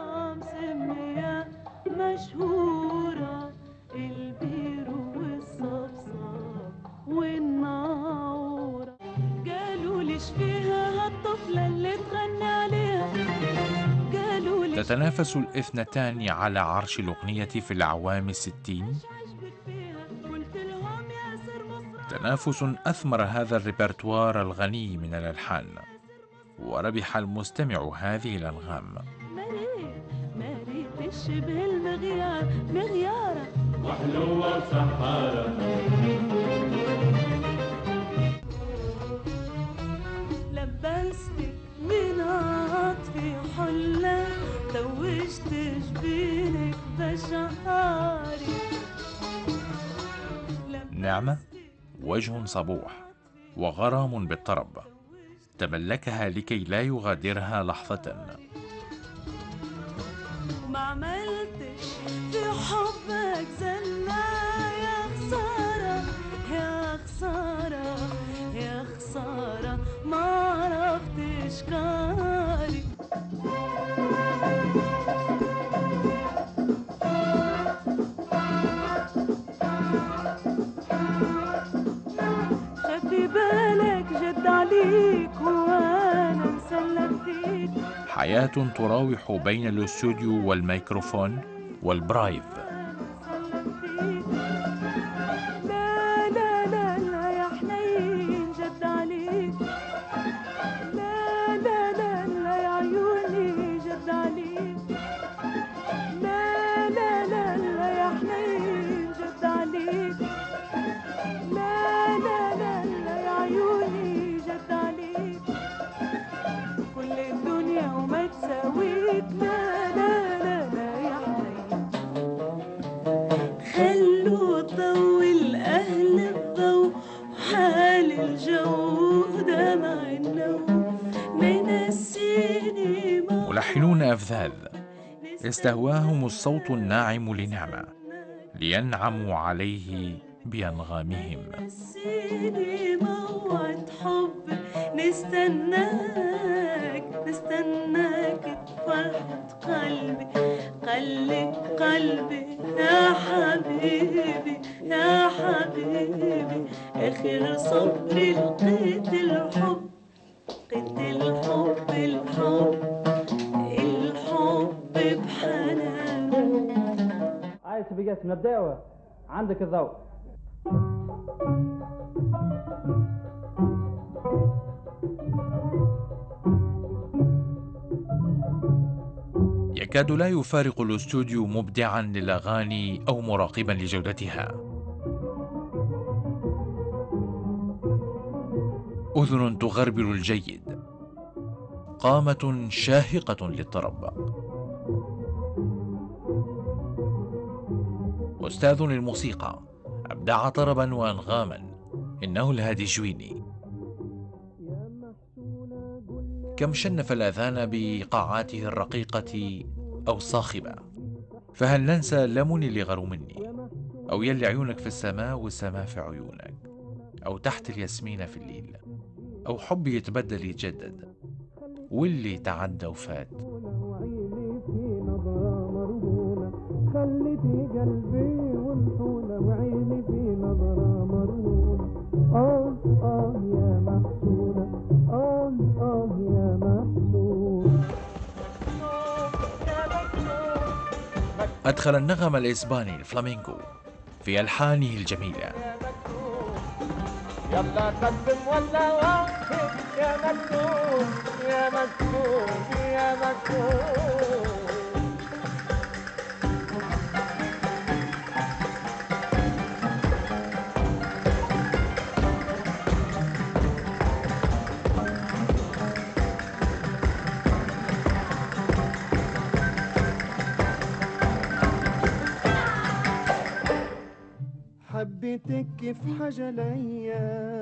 مشهورة البير والصفصف والناورة، قالوا ليش فيها هالطفلة اللي تغني عليها، قالوا ليش. تتنافس الاثنتان على عرش الأغنية في الأعوام الستين، تنافس أثمر هذا الريبرتوار الغني من الألحان، وربح المستمع هذه الأنغام. مريت مريت تشبه المغيار مغيارة وحلوة وسحارة، لبستك من عطفي حلة، توجت جبينك بشعاري. نعمة وجه صبوح وغرام بالطرب، تملكها لكي لا يغادرها لحظة. ما عملتش في حبك زلة، يا خسارة يا خسارة يا خسارة، ما عرفتش كاري. حياة تراوح بين الاستوديو والميكروفون والبرايف. لا لا لا لا يا حنين جد عليك، لا لا لا لا يا عيوني جد عليك، لا لا لا لا يا حنين جد عليك، لا لا لا لا يا عيوني جد عليك، كل الدنيا وما تساويك، لا لا لا لا يا حنين. خلوا الضو الأهل الضو وحال الجو دمع النوم من السينما. ملحنون أفذاذ استهواهم الصوت الناعم لنعمة لينعموا عليه بأنغامهم. السينما وعد حب نستناك نستناك فرحة قلبي قلب قلبي يا حبيبي يا حبيبي، آخر صبري لقيت الحب لقيت الحب الحب الحب بحنان. عايز بقيت نبدأ عندك الضوء. يكاد لا يفارق الاستوديو مبدعا للأغاني أو مراقبا لجودتها. أذن تغربل الجيد، قامة شاهقة للطرب. أستاذ للموسيقى أبدع طربا وأنغاما، إنه الهادي جويني. كم شنف الأذان بقاعاته الرقيقة أو الصاخبة، فهل ننسى لمني اللي غرو مني، أو يلي عيونك في السماء والسماء في عيونك، أو تحت الياسمين في الليل، أو حبي يتبدل يتجدد، واللي تعدى وفات. خليتي قلبي ومحولة وعيني في نظرة مرهونة. آه آه يا محسونة، آه آه يا محسونة. أدخل النغم الإسباني الفلامينكو في ألحانه الجميلة. يلا قدم ولا واخد يا مكتوب يا مكتوب يا مكتوب. حبيتك كيف حاجة ليا.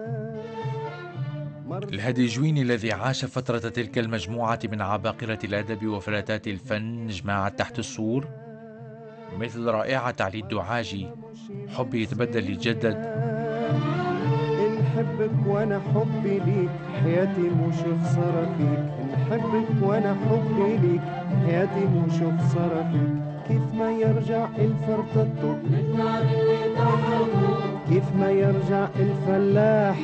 الهادي جويني الذي عاش فترة تلك المجموعة من عباقرة الأدب وفلاتات الفن، جماعة تحت السور، مثل رائعة علي الدعاجي، حبي يتبدل يتجدد. نحبك وانا حبي ليك حياتي مش خسارة فيك، نحبك وانا حبي ليك حياتي مش خسارة فيك. كيف ما يرجع الفرطة كيف ما يرجع الفلاح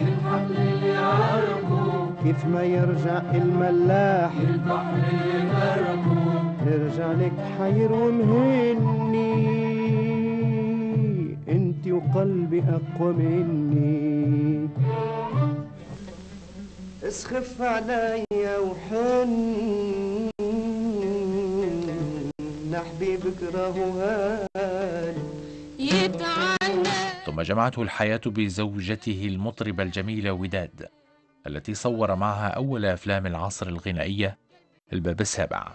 كيف ما يرجع الملاح نرجع لك حير ومهني، انتي وقلبي اقوى مني. اسخف عليا وحن حبيبك راهو هاني يتعنى. ثم جمعته الحياة بزوجته المطربة الجميلة وداد، التي صور معها أول أفلام العصر الغنائية الباب السابع.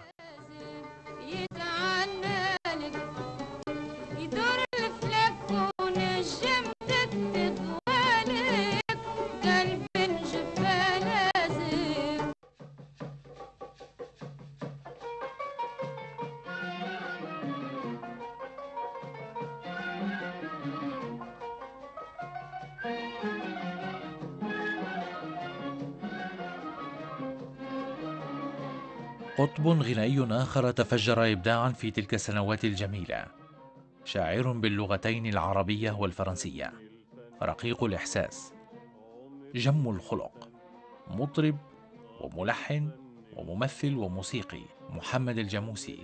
قطب غنائي آخر تفجر إبداعا في تلك السنوات الجميلة، شاعر باللغتين العربية والفرنسية، رقيق الإحساس، جم الخلق، مطرب وملحن وممثل وموسيقي محمد الجاموسي.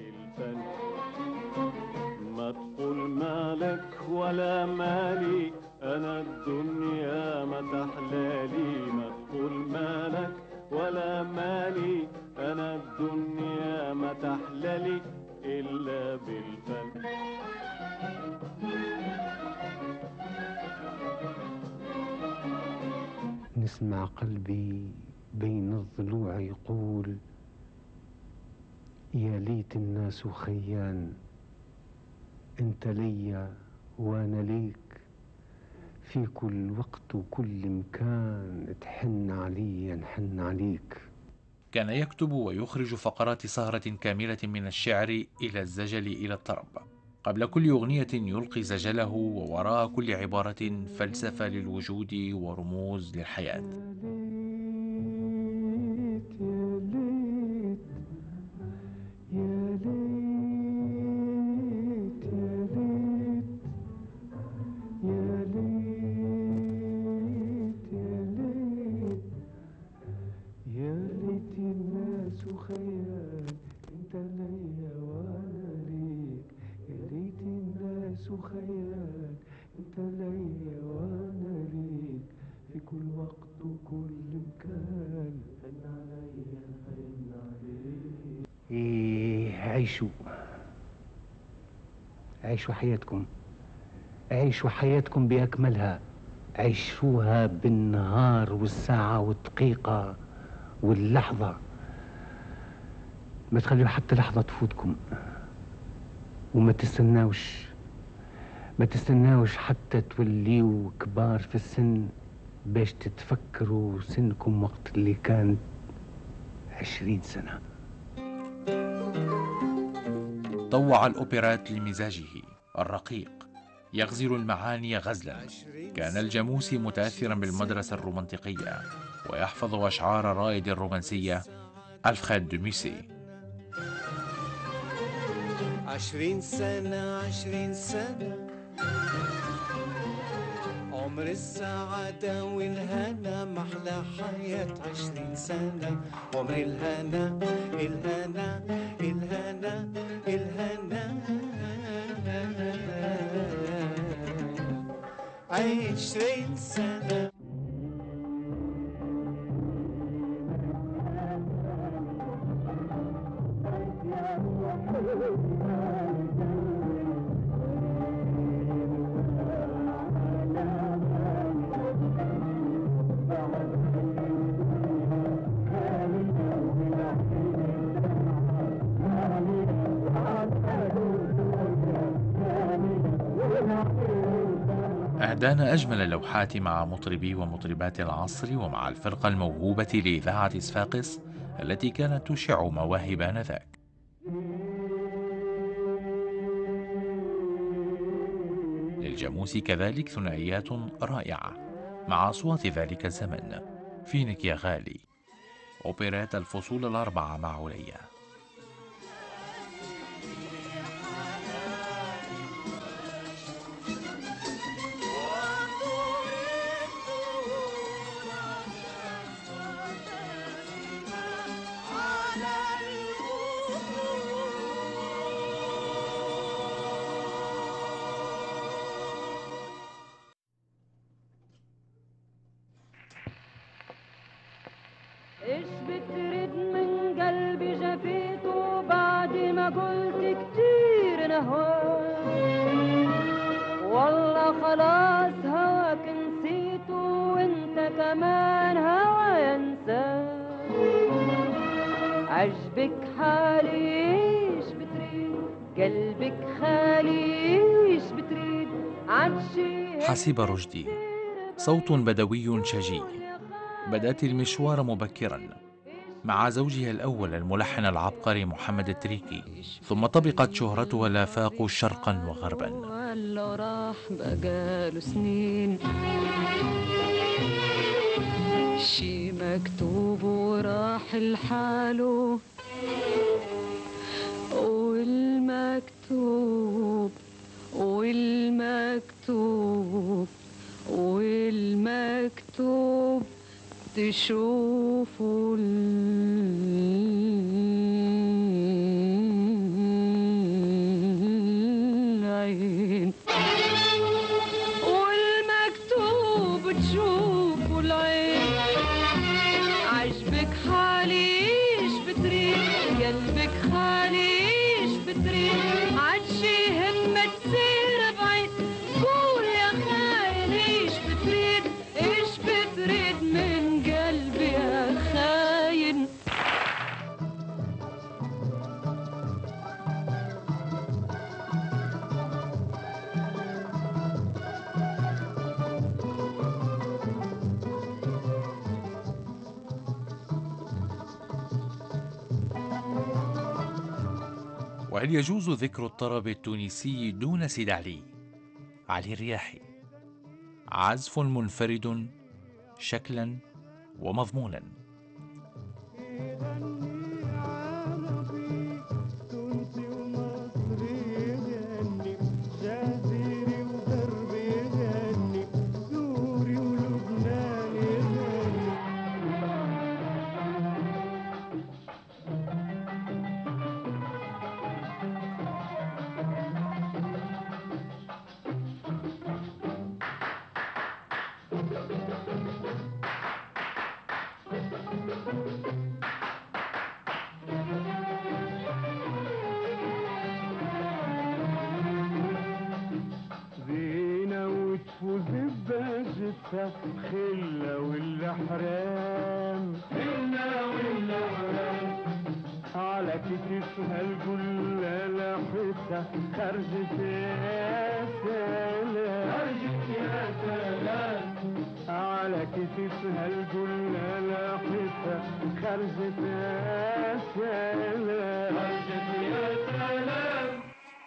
ما تقول مالك ولا مالي، أنا الدنيا ما تحلالي. ما تقول مالك ولا مالي، أنا الدنيا ما تحلالي إلا بالفن. نسمع قلبي بين الضلوع يقول يا ليت الناس خيان، انت ليا وانا ليك، في كل وقت وكل مكان تحن علي نحن عليك. كان يكتب ويخرج فقرات سهرة كاملة من الشعر إلى الزجل إلى الطرب. قبل كل أغنية يلقي زجله، ووراء كل عبارة فلسفة للوجود ورموز للحياة. عيشوا عيشوا حياتكم، عيشوا حياتكم بأكملها، عيشوها بالنهار والساعة والدقيقة واللحظة، ما تخلوا حتى لحظة تفوتكم، وما تستناوش ما تستناوش حتى توليوا كبار في السن باش تتفكروا سنكم وقت اللي كان عشرين سنة. طوع الأوبرات لمزاجه الرقيق يغزل المعاني غزلا. كان الجاموسي متأثرا بالمدرسة الرومانتيقية، ويحفظ أشعار رائد الرومانسية ألفريد دو موسي. عشرين سنة عشرين سنة عمر السعادة والهنا، محلى حياة عشرين سنة. عمر الهنا الهنا الهنا الهنا عشرين سنة. أهدانا أجمل اللوحات مع مطربي ومطربات العصر، ومع الفرقة الموهوبة لإذاعة صفاقس التي كانت تشع مواهب آنذاك. للجاموسي كذلك ثنائيات رائعة مع أصوات ذلك الزمن: فينك يا غالي، أوبرات الفصول الأربعة مع عليا. ايش بتريد من قلبي جفيته بعد ما قلت كتير نهار، والله خلاص هواك نسيته وانت كمان هوا ينساك. عجبك حالي ايش بتريد، قلبك خالي ايش بتريد، عطشي. حسيب رشدي، صوت بدوي شجي. بدأت المشوار مبكرا مع زوجها الأول الملحن العبقري محمد التريكي، ثم طبقت شهرتها الآفاق شرقا وغربا. ولا راح بقاله سنين، شي مكتوب وراح لحاله، والمكتوب والمكتوب والمكتوب تشوفوا خالي بتريد عدشي همة تصير بعيد قول يا خالي ايش بتريد ايش بتريد من قلبي يا خاين. وهل يجوز ذكر الطرب التونسي دون سيد علي؟ علي الرياحي، عزف منفرد شكلا ومضمونا. خلة والحرام خلة والحرام على كتفها الجلالة حتة خرجت يا سلام خرجت يا سلام على كتفها الجلالة حتة خرجت يا سلام خرجت يا سلام.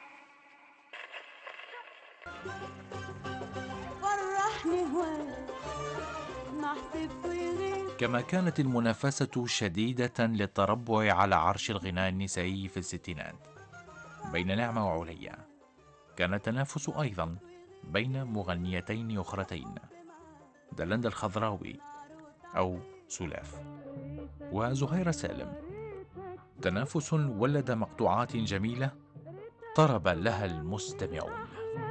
كما كانت المنافسة شديدة للتربع على عرش الغناء النسائي في الستينات بين نعمة وعليا، كان التنافس أيضا بين مغنيتين أخرتين، دلندا الخضراوي أو سلاف وزهيرة سالم، تنافس ولد مقطوعات جميلة طرب لها المستمعون.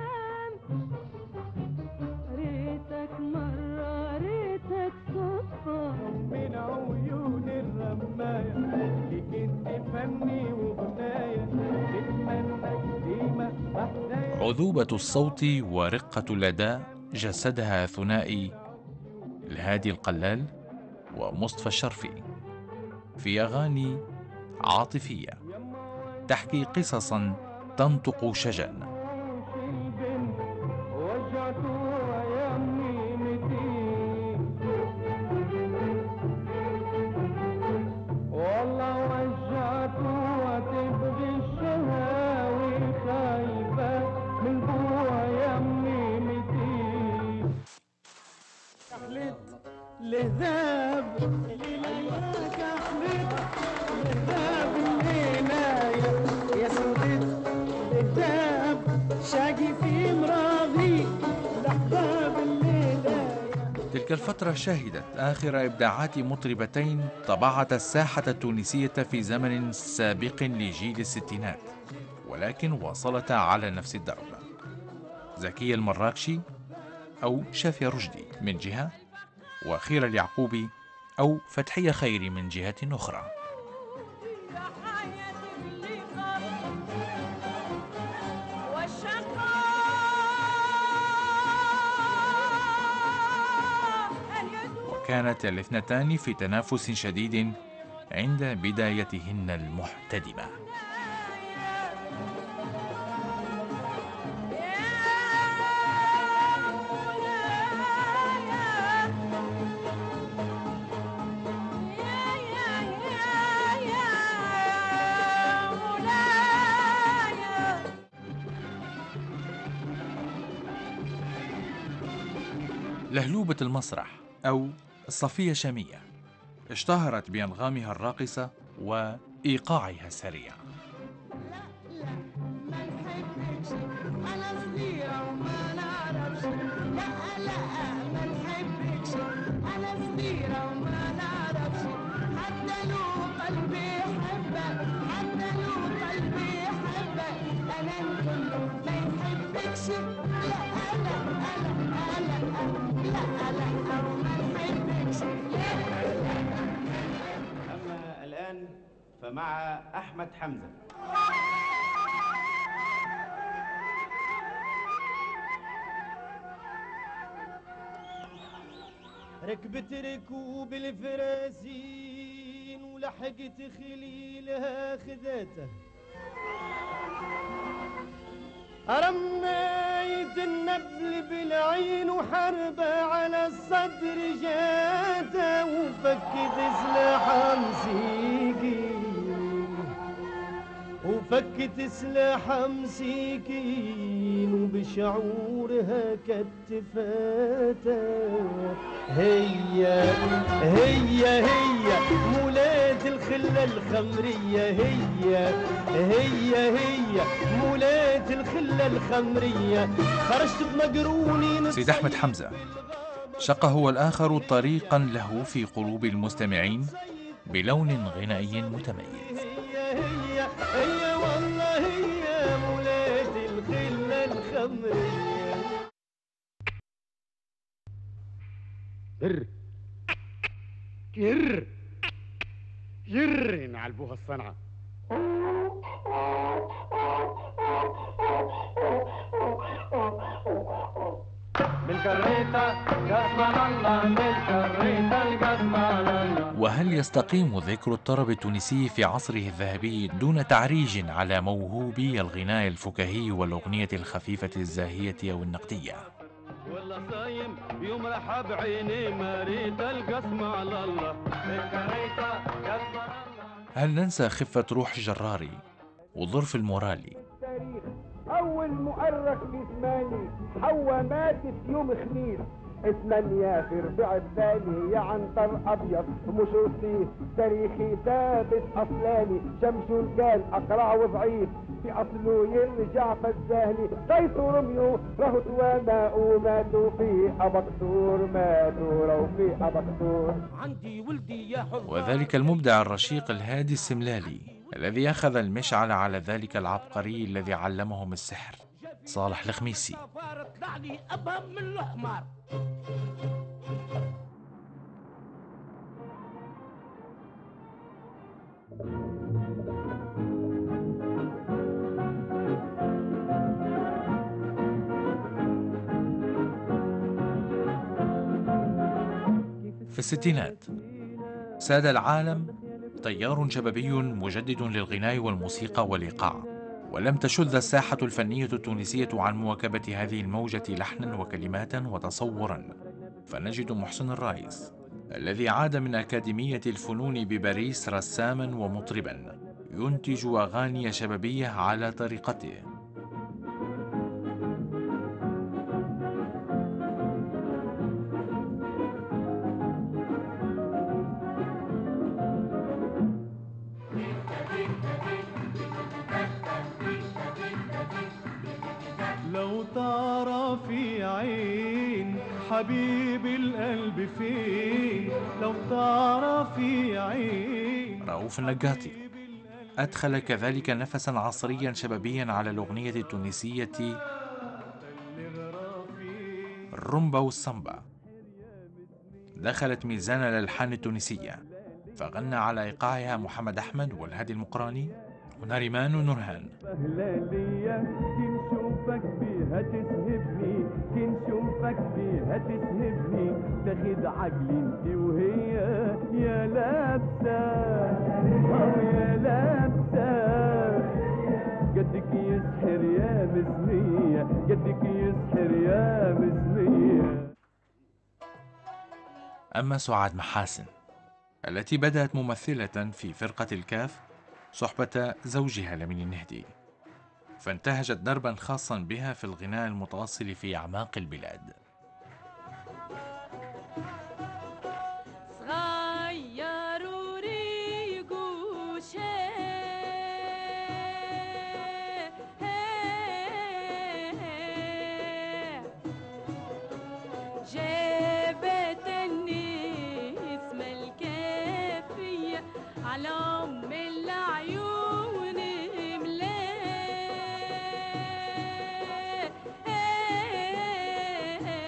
من عيون الرماية ليك انت فني وغناية تتمنى ديما بحداية. عذوبة الصوت ورقة الأداء جسدها ثنائي الهادي القلال ومصطفى الشرفي في أغاني عاطفية تحكي قصصا تنطق شجن. لذاب ليلاك أحمد لذاب الليلاية يا سودت لذاب شاقي في مراضي لحباب الليلاية. تلك الفترة شهدت آخر إبداعات مطربتين طبعت الساحة التونسية في زمن سابق لجيل الستينات، ولكن واصلتا على نفس الدرب، زكية المراكشي أو شافية رشدي من جهة، وخير اليعقوبي أو فتحية خيري من جهة أخرى. وكانت الاثنتان في تنافس شديد عند بدايتهن المحتدمة. لهلوبة المسرح أو صفية شامية اشتهرت بأنغامها الراقصة وإيقاعها السريع. أما الآن فمع أحمد حمزة. ركبت ركوب الفراسين ولحقت خليلها خذاته رميت النبل بالعين وحربة على الصدر جاته وفكت سلاحها مسيكين وفكت سلاحها مسيكين وبشعورها كتفاته هي هي هي مولات الخلة الخمرية هي هي هي مولات الخلة الخمرية خرجت بمقروني. سيد أحمد حمزة شق هو الآخر طريقا له في قلوب المستمعين بلون غنائي متميز. هي هي هي والله هي مولات الخلة الخمرية. ير ير ير نعلبوها الصنعة. وهل يستقيم ذكر الطرب التونسي في عصره الذهبي دون تعريج على موهوبي الغناء الفكاهي والأغنية الخفيفة الزاهية أو النقدية؟ والله صايم يمرح بعيني مريت القسم على الله. هل ننسى خفة روح جراري وظرف المورالي؟ أول مؤرخ بزماني حواء ماتت يوم خميس اثنين يا في ربيع الثاني يا عنتر أبيض مش رصيف تاريخي ثابت أصلاني شمشون كان أقرع وضعيف في أصله يرجع فالزهني قيس ورميو رهط وماء ماتوا في أبقسور ماتوا رو في أبقسور. عندي ولدي يا حر. وذلك المبدع الرشيق الهادي السملالي الذي أخذ المشعل على ذلك العبقري الذي علمهم السحر صالح الخميسي. في الستينات ساد العالم تيار شبابي مجدد للغناء والموسيقى والإيقاع، ولم تشذ الساحة الفنية التونسية عن مواكبة هذه الموجة لحنا وكلمات وتصورا، فنجد محسن الرايس الذي عاد من أكاديمية الفنون بباريس رساما ومطربا ينتج أغاني شبابية على طريقته. لو ترى في عين حبيب القلب فين لو ترى في عين. رؤوف النقاطي أدخل كذلك نفسا عصريا شبابيا على الأغنية التونسية، الرمبا والسامبا دخلت ميزان الألحان التونسية، فغنى على إيقاعها محمد أحمد والهادي المقراني وناريمان ونورهان. نشوفك بيها تسهبني كي نشوفك بيها تسهبني تاخد عقلي انت وهي يا لابسه او يا لابسه قدك يسحر يا مزميه قدك يسحر يا مزميه. أما سعاد محاسن التي بدأت ممثلة في فرقة الكاف صحبة زوجها لمين النهدي، فانتهجت دربا خاصا بها في الغناء المتأصل في أعماق البلاد. صغيروا ريقوا جابت النسمة الكافية على أم العيون ملاك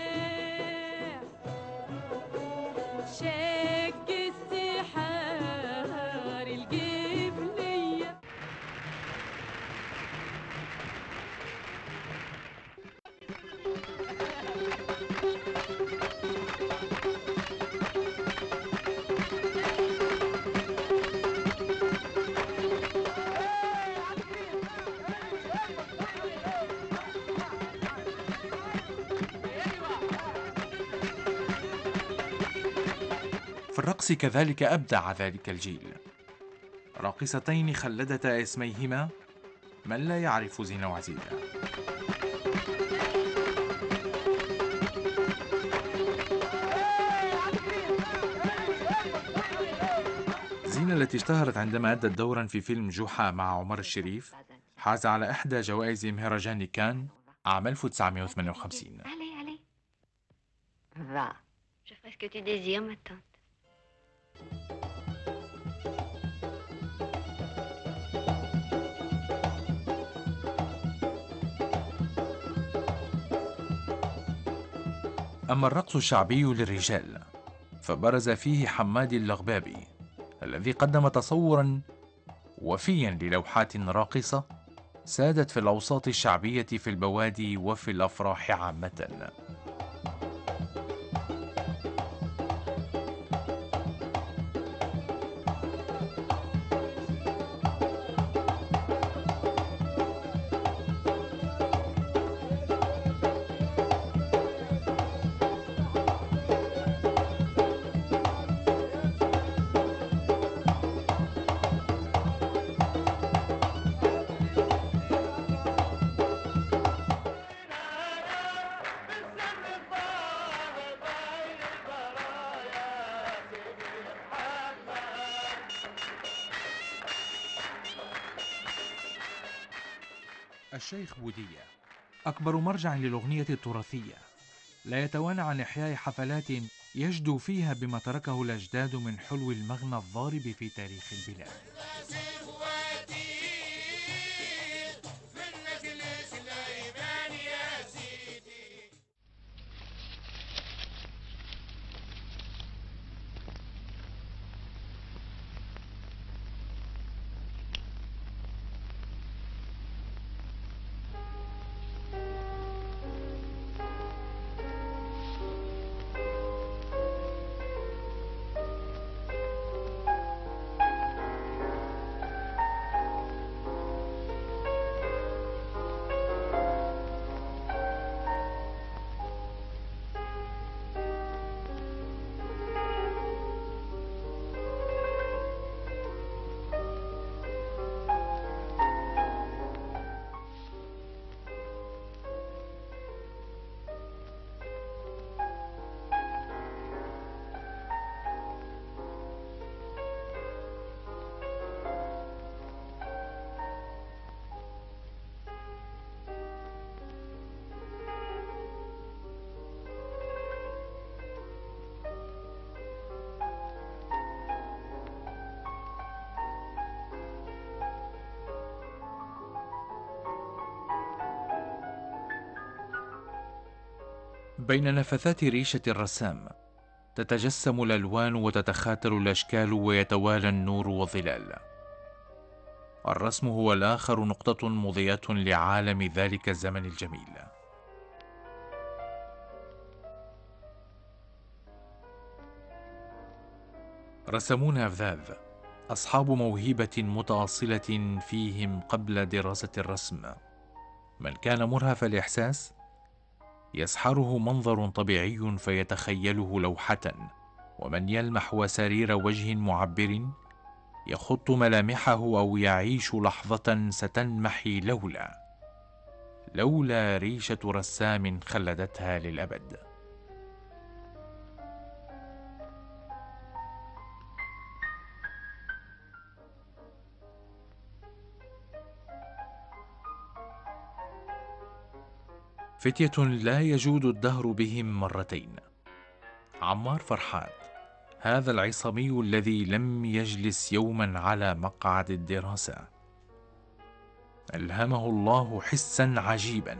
بالرقص كذلك أبدع ذلك الجيل، راقصتين خلدتا اسميهما من لا يعرف زينة وعزيزة. زينة التي اشتهرت عندما أدت دورا في فيلم جحا مع عمر الشريف، حاز على إحدى جوائز مهرجان كان عام ألف وتسعمائة وثمانية وخمسين. Va, je ferai ce que tu désires, ma tante. أما الرقص الشعبي للرجال فبرز فيه حمادي اللغبابي الذي قدم تصورا وفيا للوحات راقصة سادت في الأوساط الشعبية في البوادي وفي الأفراح عامة. الشيخ بودية أكبر مرجع للأغنية التراثية، لا يتوانى عن إحياء حفلات يجدو فيها بما تركه الأجداد من حلو المغنى الضارب في تاريخ البلاد. بين نفثات ريشة الرسام تتجسم الألوان وتتخاتل الأشكال ويتوالى النور والظلال. الرسم هو الآخر نقطة مضيئة لعالم ذلك الزمن الجميل. رسامون أفذاذ أصحاب موهبة متأصلة فيهم قبل دراسة الرسم. من كان مرهف الإحساس يسحره منظر طبيعي فيتخيله لوحة، ومن يلمح وسرير وجه معبر يخط ملامحه أو يعيش لحظة ستنمحي لولا لولا ريشة رسام خلدتها للأبد. فتية لا يجود الدهر بهم مرتين. عمار فرحات هذا العصامي الذي لم يجلس يوما على مقعد الدراسة ألهمه الله حسا عجيبا،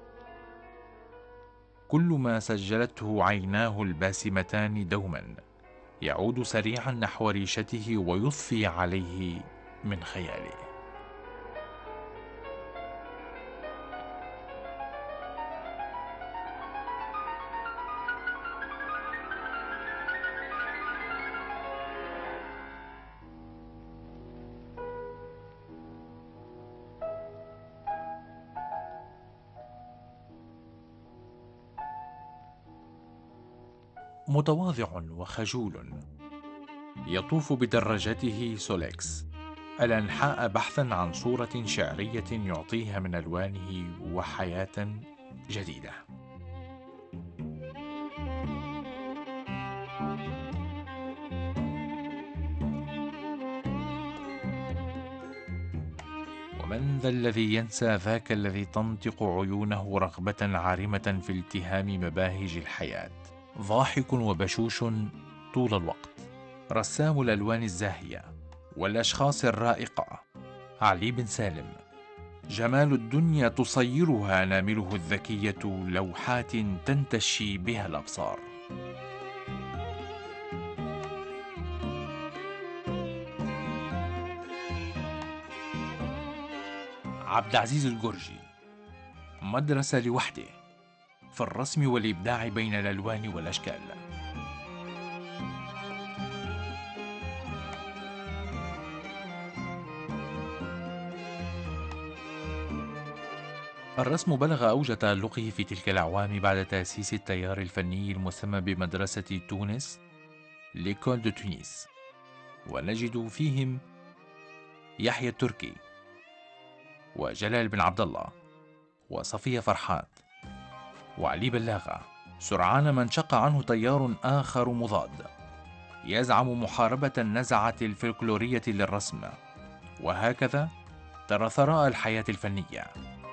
كل ما سجلته عيناه الباسمتان دوما يعود سريعا نحو ريشته ويضفي عليه من خياله. متواضع وخجول يطوف بدراجته سوليكس الأنحاء بحثا عن صورة شعرية يعطيها من ألوانه وحياة جديدة. ومن ذا الذي ينسى ذاك الذي تنطق عيونه رغبة عارمة في التهام مباهج الحياة، ضاحك وبشوش طول الوقت، رسام الألوان الزاهية والأشخاص الرائقة، علي بن سالم. جمال الدنيا تصيرها أنامله الذكية لوحات تنتشي بها الأبصار. عبد العزيز الجرجي مدرسة لوحده في الرسم والإبداع بين الألوان والأشكال. الرسم بلغ أوج تألقه في تلك الأعوام بعد تأسيس التيار الفني المسمى بمدرسة تونس ليكول دو تونس، ونجد فيهم يحيى التركي وجلال بن عبد الله وصفية فرحات وعلي بلاغة، سرعان ما انشق عنه تيار آخر مضاد يزعم محاربة النزعة الفلكلورية للرسم، وهكذا ترى ثراء الحياة الفنية.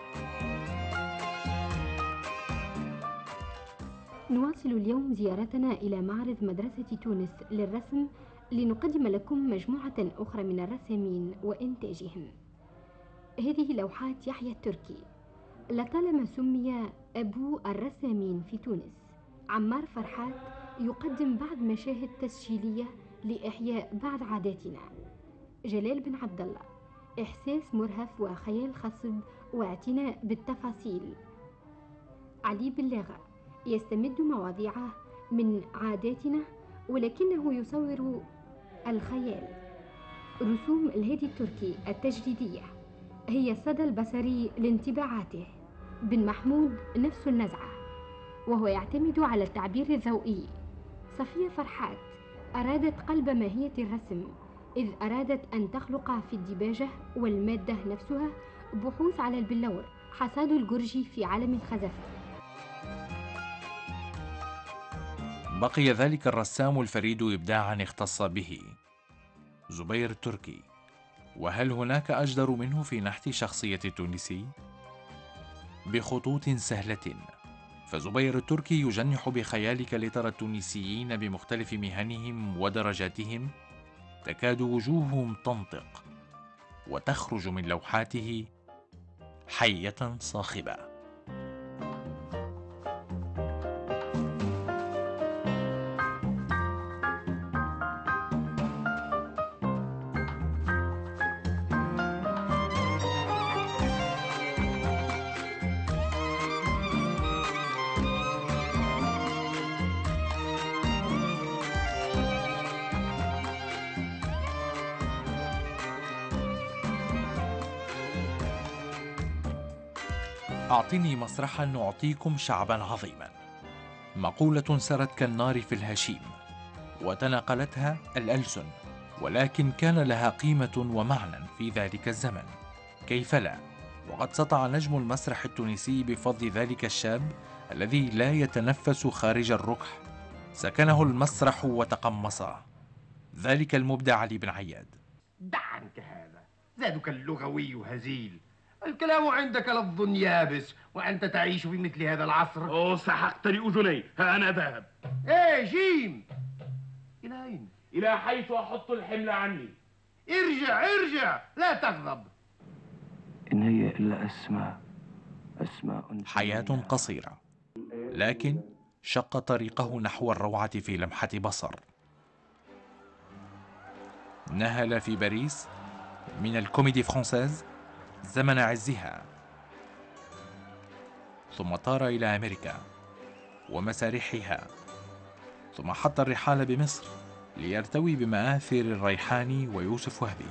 نواصل اليوم زيارتنا إلى معرض مدرسة تونس للرسم لنقدم لكم مجموعة أخرى من الرسامين وإنتاجهم. هذه لوحات يحيى التركي، لطالما سمي أبو الرسامين في تونس. عمار فرحات يقدم بعض مشاهد تسجيلية لإحياء بعض عاداتنا. جلال بن عبد الله إحساس مرهف وخيال خصب واعتناء بالتفاصيل. علي بلاغة يستمد مواضيعه من عاداتنا ولكنه يصور الخيال. رسوم الهادي التركي التجديدية هي الصدى البصري لانطباعاته. بن محمود نفس النزعة وهو يعتمد على التعبير الذوقي. صفية فرحات أرادت قلب ماهية الرسم، إذ أرادت أن تخلق في الديباجة والمادة نفسها بحوث على البلور، حصاد الجرجي في عالم الخزف. بقي ذلك الرسام الفريد إبداعا اختص به زبير التركي، وهل هناك أجدر منه في نحت شخصية التونسي؟ بخطوط سهلة، فزبير التركي يجنح بخيالك لترى التونسيين بمختلف مهنهم ودرجاتهم تكاد وجوههم تنطق وتخرج من لوحاته حية صاخبة. أعطني مسرحا أعطيكم شعبا عظيما، مقولة سرت كالنار في الهشيم وتناقلتها الألسن، ولكن كان لها قيمة ومعنى في ذلك الزمن. كيف لا، وقد سطع نجم المسرح التونسي بفضل ذلك الشاب الذي لا يتنفس خارج الركح، سكنه المسرح وتقمصه، ذلك المبدع علي بن عياد. دع عنك هذا، زادك اللغوي هزيل، الكلام عندك لفظ يابس وأنت تعيش في مثل هذا العصر. أوه سحقت لي أذني، ها أنا ذاهب. إيه جيم، إلى أين؟ إلى حيث أحط الحمل عني. ارجع ارجع، لا تغضب. إن هي إلا أسماء أسماء حياة قصيرة، لكن شق طريقه نحو الروعة في لمحة بصر. نهل في باريس من الكوميدي فرانسيز زمن عزها، ثم طار إلى أمريكا ومسارحها، ثم حط الرحال بمصر ليرتوي بمآثر الريحاني ويوسف وهبي.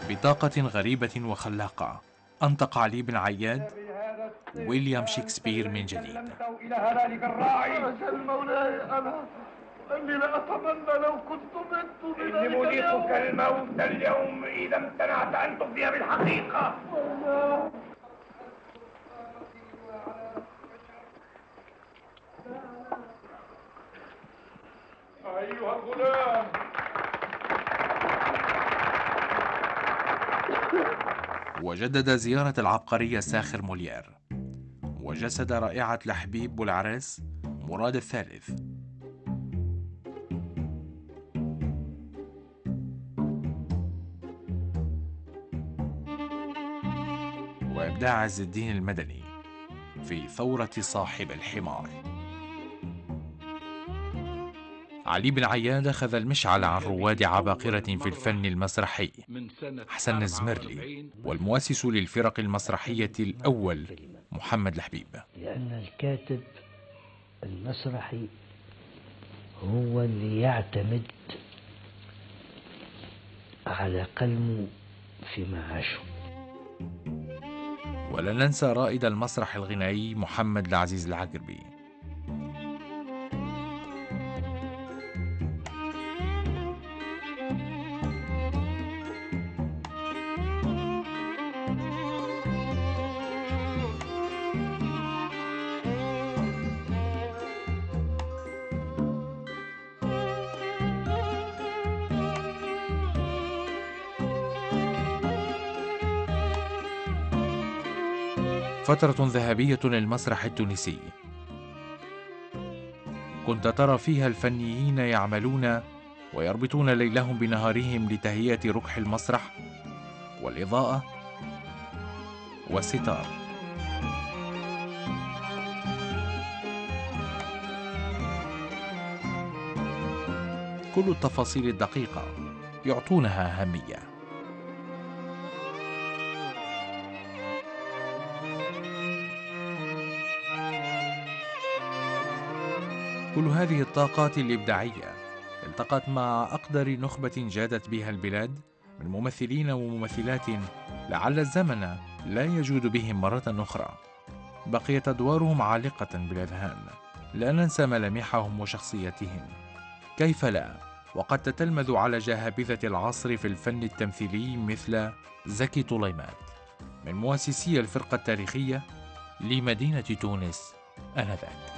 بطاقة غريبة وخلاقة أنطق علي بن عياد ويليام شكسبير من جديد. إلى هلالك الراعي أجل مولاي أنا أني لا أتمنى لو كنت مت بذلك إني مليقك الموت اليوم إذا امتنعت أن تخفي بالحقيقة. أيها الغلام وجدد زيارة العبقري الساخر موليير، وجسد رائعة لحبيب بولعراس مراد الثالث. وإبداع عز الدين المدني في ثورة صاحب الحمار. علي بن عياد أخذ المشعل عن رواد عباقرة في الفن المسرحي، حسن الزمرلي، والمؤسس للفرق المسرحية الأول محمد الحبيب. لأن الكاتب المسرحي هو اللي يعتمد على قلمه في معاشه. ولا ننسى رائد المسرح الغنائي محمد العزيز العقربي. فترة ذهبية للمسرح التونسي، كنت ترى فيها الفنيين يعملون ويربطون ليلهم بنهارهم لتهيئة ركح المسرح والإضاءة والستار. كل التفاصيل الدقيقة يعطونها أهمية. كل هذه الطاقات الإبداعية التقت مع أقدر نخبة جادت بها البلاد من ممثلين وممثلات لعل الزمن لا يجود بهم مرة أخرى. بقيت أدوارهم عالقة بالأذهان، لا ننسى ملامحهم وشخصياتهم. كيف لا، وقد تتلمذ على جهابذة العصر في الفن التمثيلي مثل زكي طليمات، من مؤسسي الفرقة التاريخية لمدينة تونس آنذاك.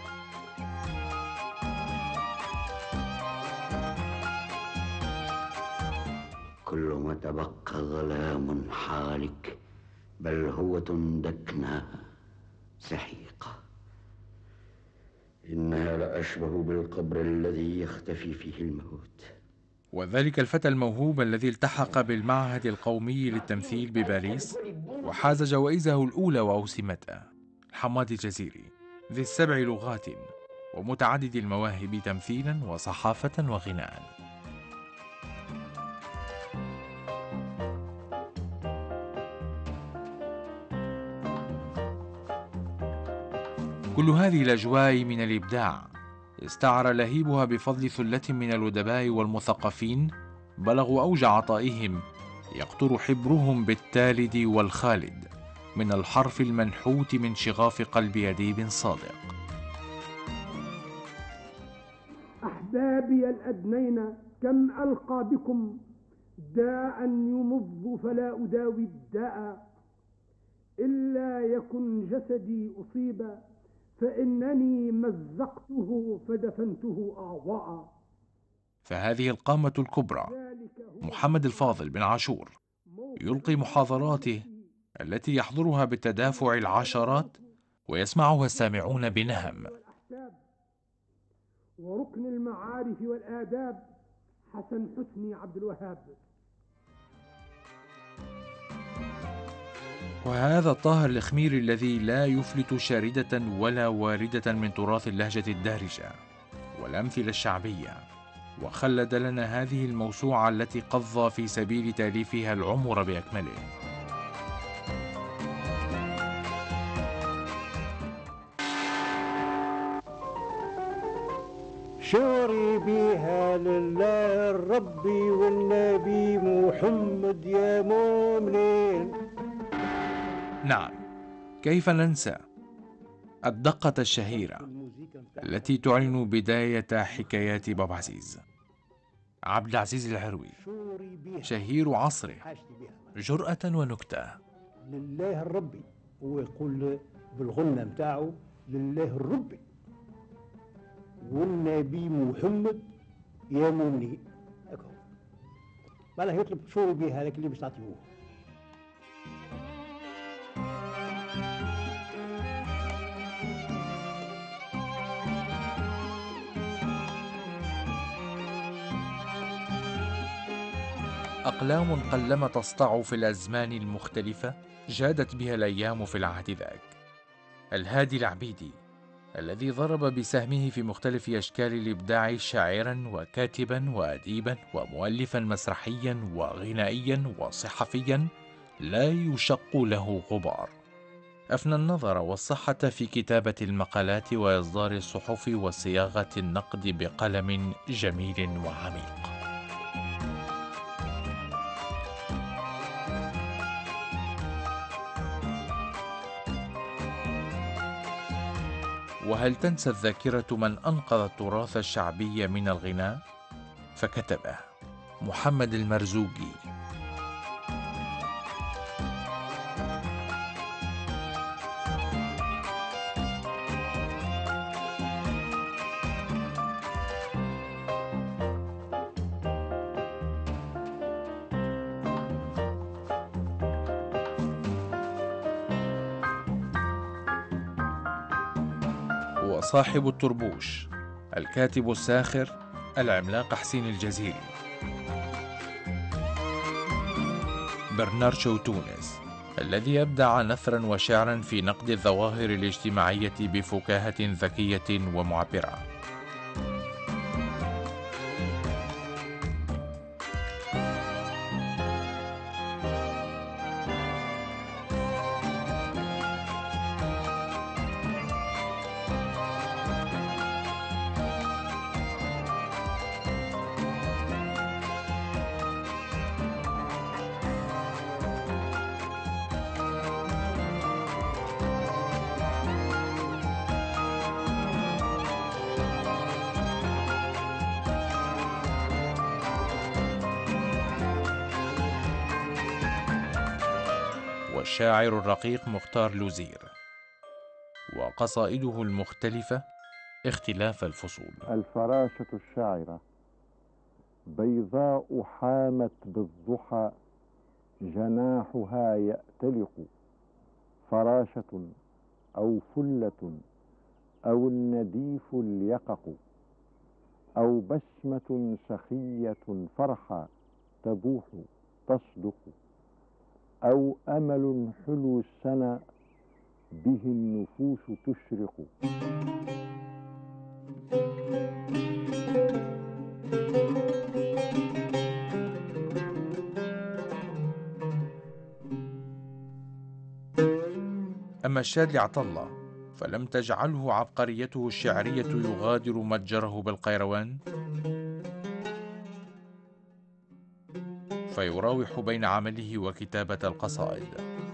كل ما تبقى ظلام حالك، بل هو دكناء سحيقة. إنها لأشبه بالقبر الذي يختفي فيه الموت. وذلك الفتى الموهوب الذي التحق بالمعهد القومي للتمثيل بباريس وحاز جوائزه الأولى وأوسمته، حماد الجزيري، ذي السبع لغات ومتعدد المواهب تمثيلا وصحافة وغناء. كل هذه الأجواء من الإبداع استعر لهيبها بفضل ثلة من الأدباء والمثقفين بلغوا أوج عطائهم، يقطر حبرهم بالتالد والخالد من الحرف المنحوت من شغاف قلب أديب صادق. أحبابي الأدنين، كم ألقى بكم داء يمض فلا أداوي الداء، إلا يكن جسدي أصيب فإنني مزقته فدفنته أعضاء. فهذه القامة الكبرى محمد الفاضل بن عاشور يلقي محاضراته التي يحضرها بالتدافع العشرات ويسمعها السامعون بنهم. وركن المعارف والآداب حسن حسني عبد الوهاب. وهذا الطاهر الخميري الذي لا يفلت شاردة ولا واردة من تراث اللهجة الدارجة والأمثلة الشعبية، وخلد لنا هذه الموسوعة التي قضى في سبيل تأليفها العمر بأكمله. شوري بيها لله الرب والنبي محمد يا مؤمنين. نعم، كيف ننسى الدقة الشهيرة التي تعلن بداية حكايات بابا عزيز. عبد العزيز العروي شهير عصره، جرأة ونكتة. لله الربي، هو يقول بالغنى متاعه لله الربي والنبي محمد يا مؤمنين. هكا هو معناه يطلب شوري بيه هذاك اللي باش تعطيوه. أقلام قلما تسطع في الأزمان المختلفة جادت بها الأيام في العهد ذاك. الهادي العبيدي الذي ضرب بسهمه في مختلف أشكال الإبداع شاعرا وكاتبا وأديبا ومؤلفا مسرحيا وغنائيا وصحفيا لا يشق له غبار. أفنى النظر والصحة في كتابة المقالات وإصدار الصحف وصياغة النقد بقلم جميل وعميق. وهل تنسى الذاكرة من أنقذ التراث الشعبي من الغناء؟ فكتبه محمد المرزوقي. وصاحب الطربوش الكاتب الساخر العملاق حسين الجزيري. برنارد شو تونس الذي أبدع نثرا وشعرا في نقد الظواهر الاجتماعية بفكاهة ذكية ومعبرة. والشاعر الرقيق مختار لوزير وقصائده المختلفة اختلاف الفصول. الفراشة الشاعرة بيضاء حامت بالضحى جناحها يأتلق، فراشة أو فلة أو النديف اليقق، أو بسمة سخية فرحة تبوح تصدق، أو أمل حلو السنة به النفوس تشرق. أما الشاذلي عطلة فلم تجعله عبقريته الشعرية يغادر متجره بالقيروان، فيراوح بين عمله وكتابة القصائد.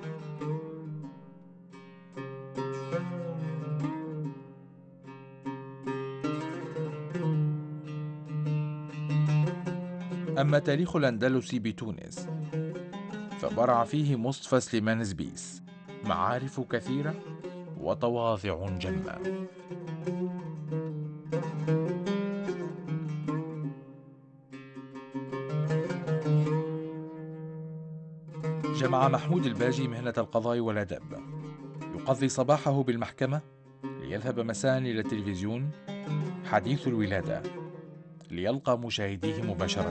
أما تاريخ الأندلس بتونس فبرع فيه مصطفى سليمان زبيس، معارف كثيرة وتواضع جمة. جمع محمود الباجي مهنة القضاء والأدب، يقضي صباحه بالمحكمة ليذهب مساء إلى التلفزيون حديث الولادة ليلقى مشاهديه مباشرة.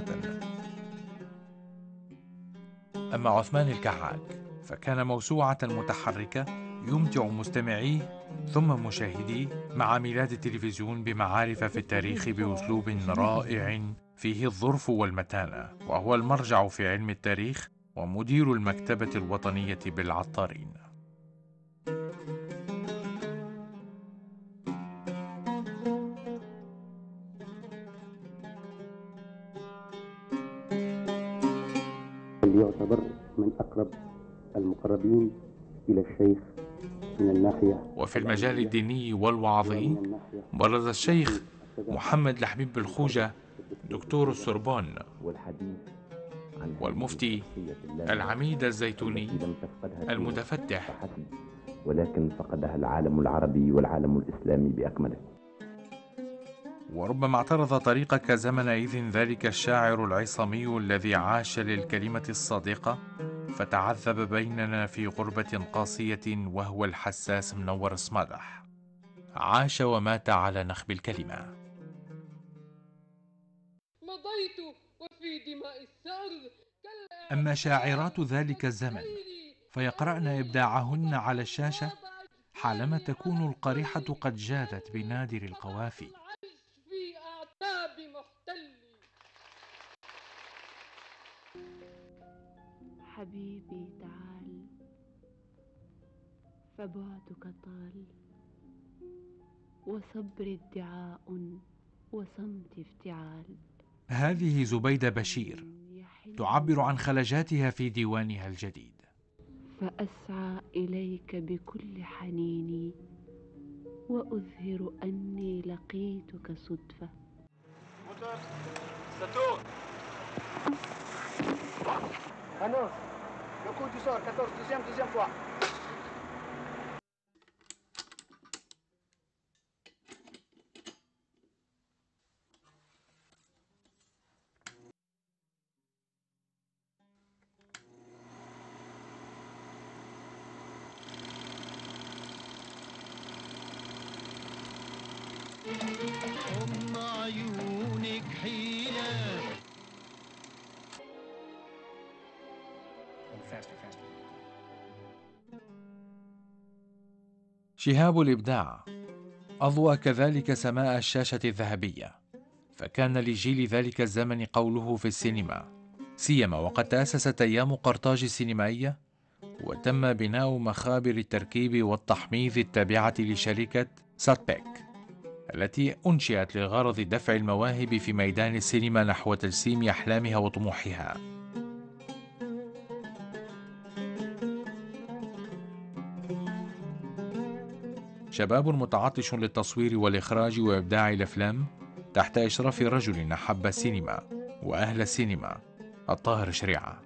أما عثمان الكعاك فكان موسوعة متحركة يمتع مستمعيه ثم مشاهديه مع ميلاد التلفزيون بمعارف في التاريخ بأسلوب رائع فيه الظرف والمتانة، وهو المرجع في علم التاريخ ومدير المكتبة الوطنية بالعطارين. اللي يعتبر من أقرب المقربين إلى الشيخ من الناحية. وفي المجال الديني والوعظي برز الشيخ محمد لحبيب بالخوجة دكتور السوربون والمفتي العميد الزيتوني المتفتح، ولكن فقدها العالم العربي والعالم الإسلامي بأكمله. وربما اعترض طريقك زمنئذ ذلك الشاعر العصامي الذي عاش للكلمة الصادقة فتعذب بيننا في غربة قاسية، وهو الحساس منور الصمادح، عاش ومات على نخب الكلمة. مضيت وفي دماء الثأر. أما شاعرات ذلك الزمن فيقرأن إبداعهن على الشاشة حالما تكون القريحة قد جادت بنادر القوافي. في أعتاب محتل. حبيبي تعال، فبعدك طال، وصبر ادعاء وصمت افتعال. هذه زبيدة بشير تعبر عن خلجاتها في ديوانها الجديد. فأسعى إليك بكل حنيني، وأظهر أني لقيتك صدفة. Ano, le coup du sort, quatorze, deuxième, deuxième fois. أم عيونك حيلة. شهاب الإبداع أضوى كذلك سماء الشاشة الذهبية، فكان لجيل ذلك الزمن قوله في السينما، سيما وقد تأسست أيام قرطاج السينمائية وتم بناء مخابر التركيب والتحميض التابعة لشركة ساتبيك التي أنشئت لغرض دفع المواهب في ميدان السينما نحو تجسيم أحلامها وطموحها. شباب متعطش للتصوير والإخراج وإبداع الأفلام تحت إشراف رجل أحب السينما وأهل السينما، الطاهر شريعة.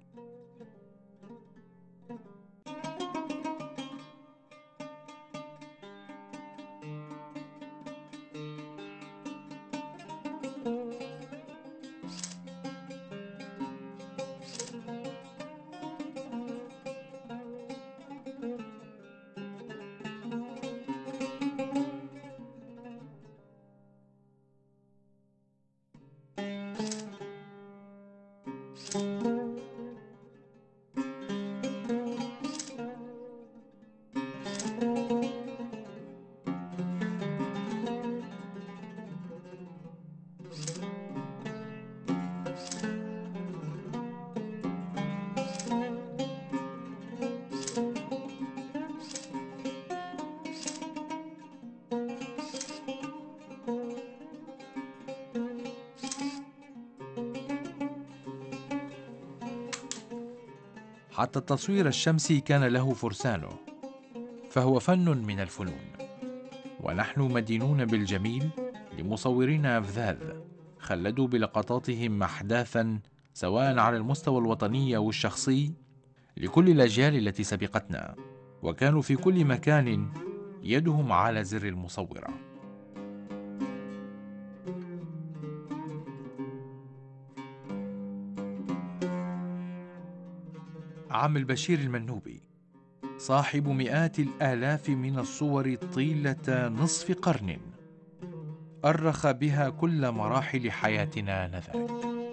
حتى التصوير الشمسي كان له فرسانه، فهو فن من الفنون، ونحن مدينون بالجميل لمصورين أفذاذ خلدوا بلقطاتهم أحداثا سواء على المستوى الوطني أو الشخصي لكل الأجيال التي سبقتنا، وكانوا في كل مكان يدهم على زر المصورة. عم البشير المنوبي صاحب مئات الآلاف من الصور طيلة نصف قرن أرخ بها كل مراحل حياتنا آنذاك.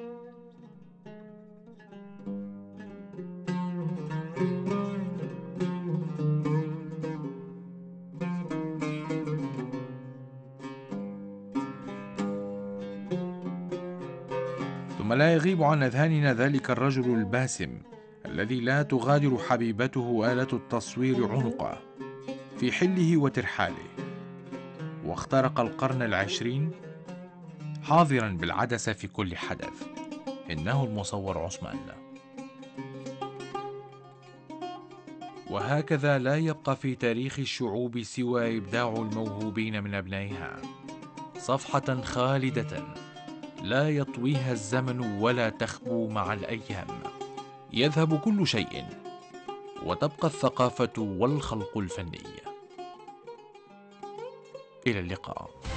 ثم لا يغيب عن أذهاننا ذلك الرجل الباسم الذي لا تغادر حبيبته آلة التصوير عنقه في حله وترحاله، واخترق القرن العشرين حاضرا بالعدسة في كل حدث. إنه المصور عثمان. وهكذا لا يبقى في تاريخ الشعوب سوى إبداع الموهوبين من أبنائها، صفحة خالدة لا يطويها الزمن ولا تخبو مع الأيام. يذهب كل شيء وتبقى الثقافة والخلق الفني. إلى اللقاء.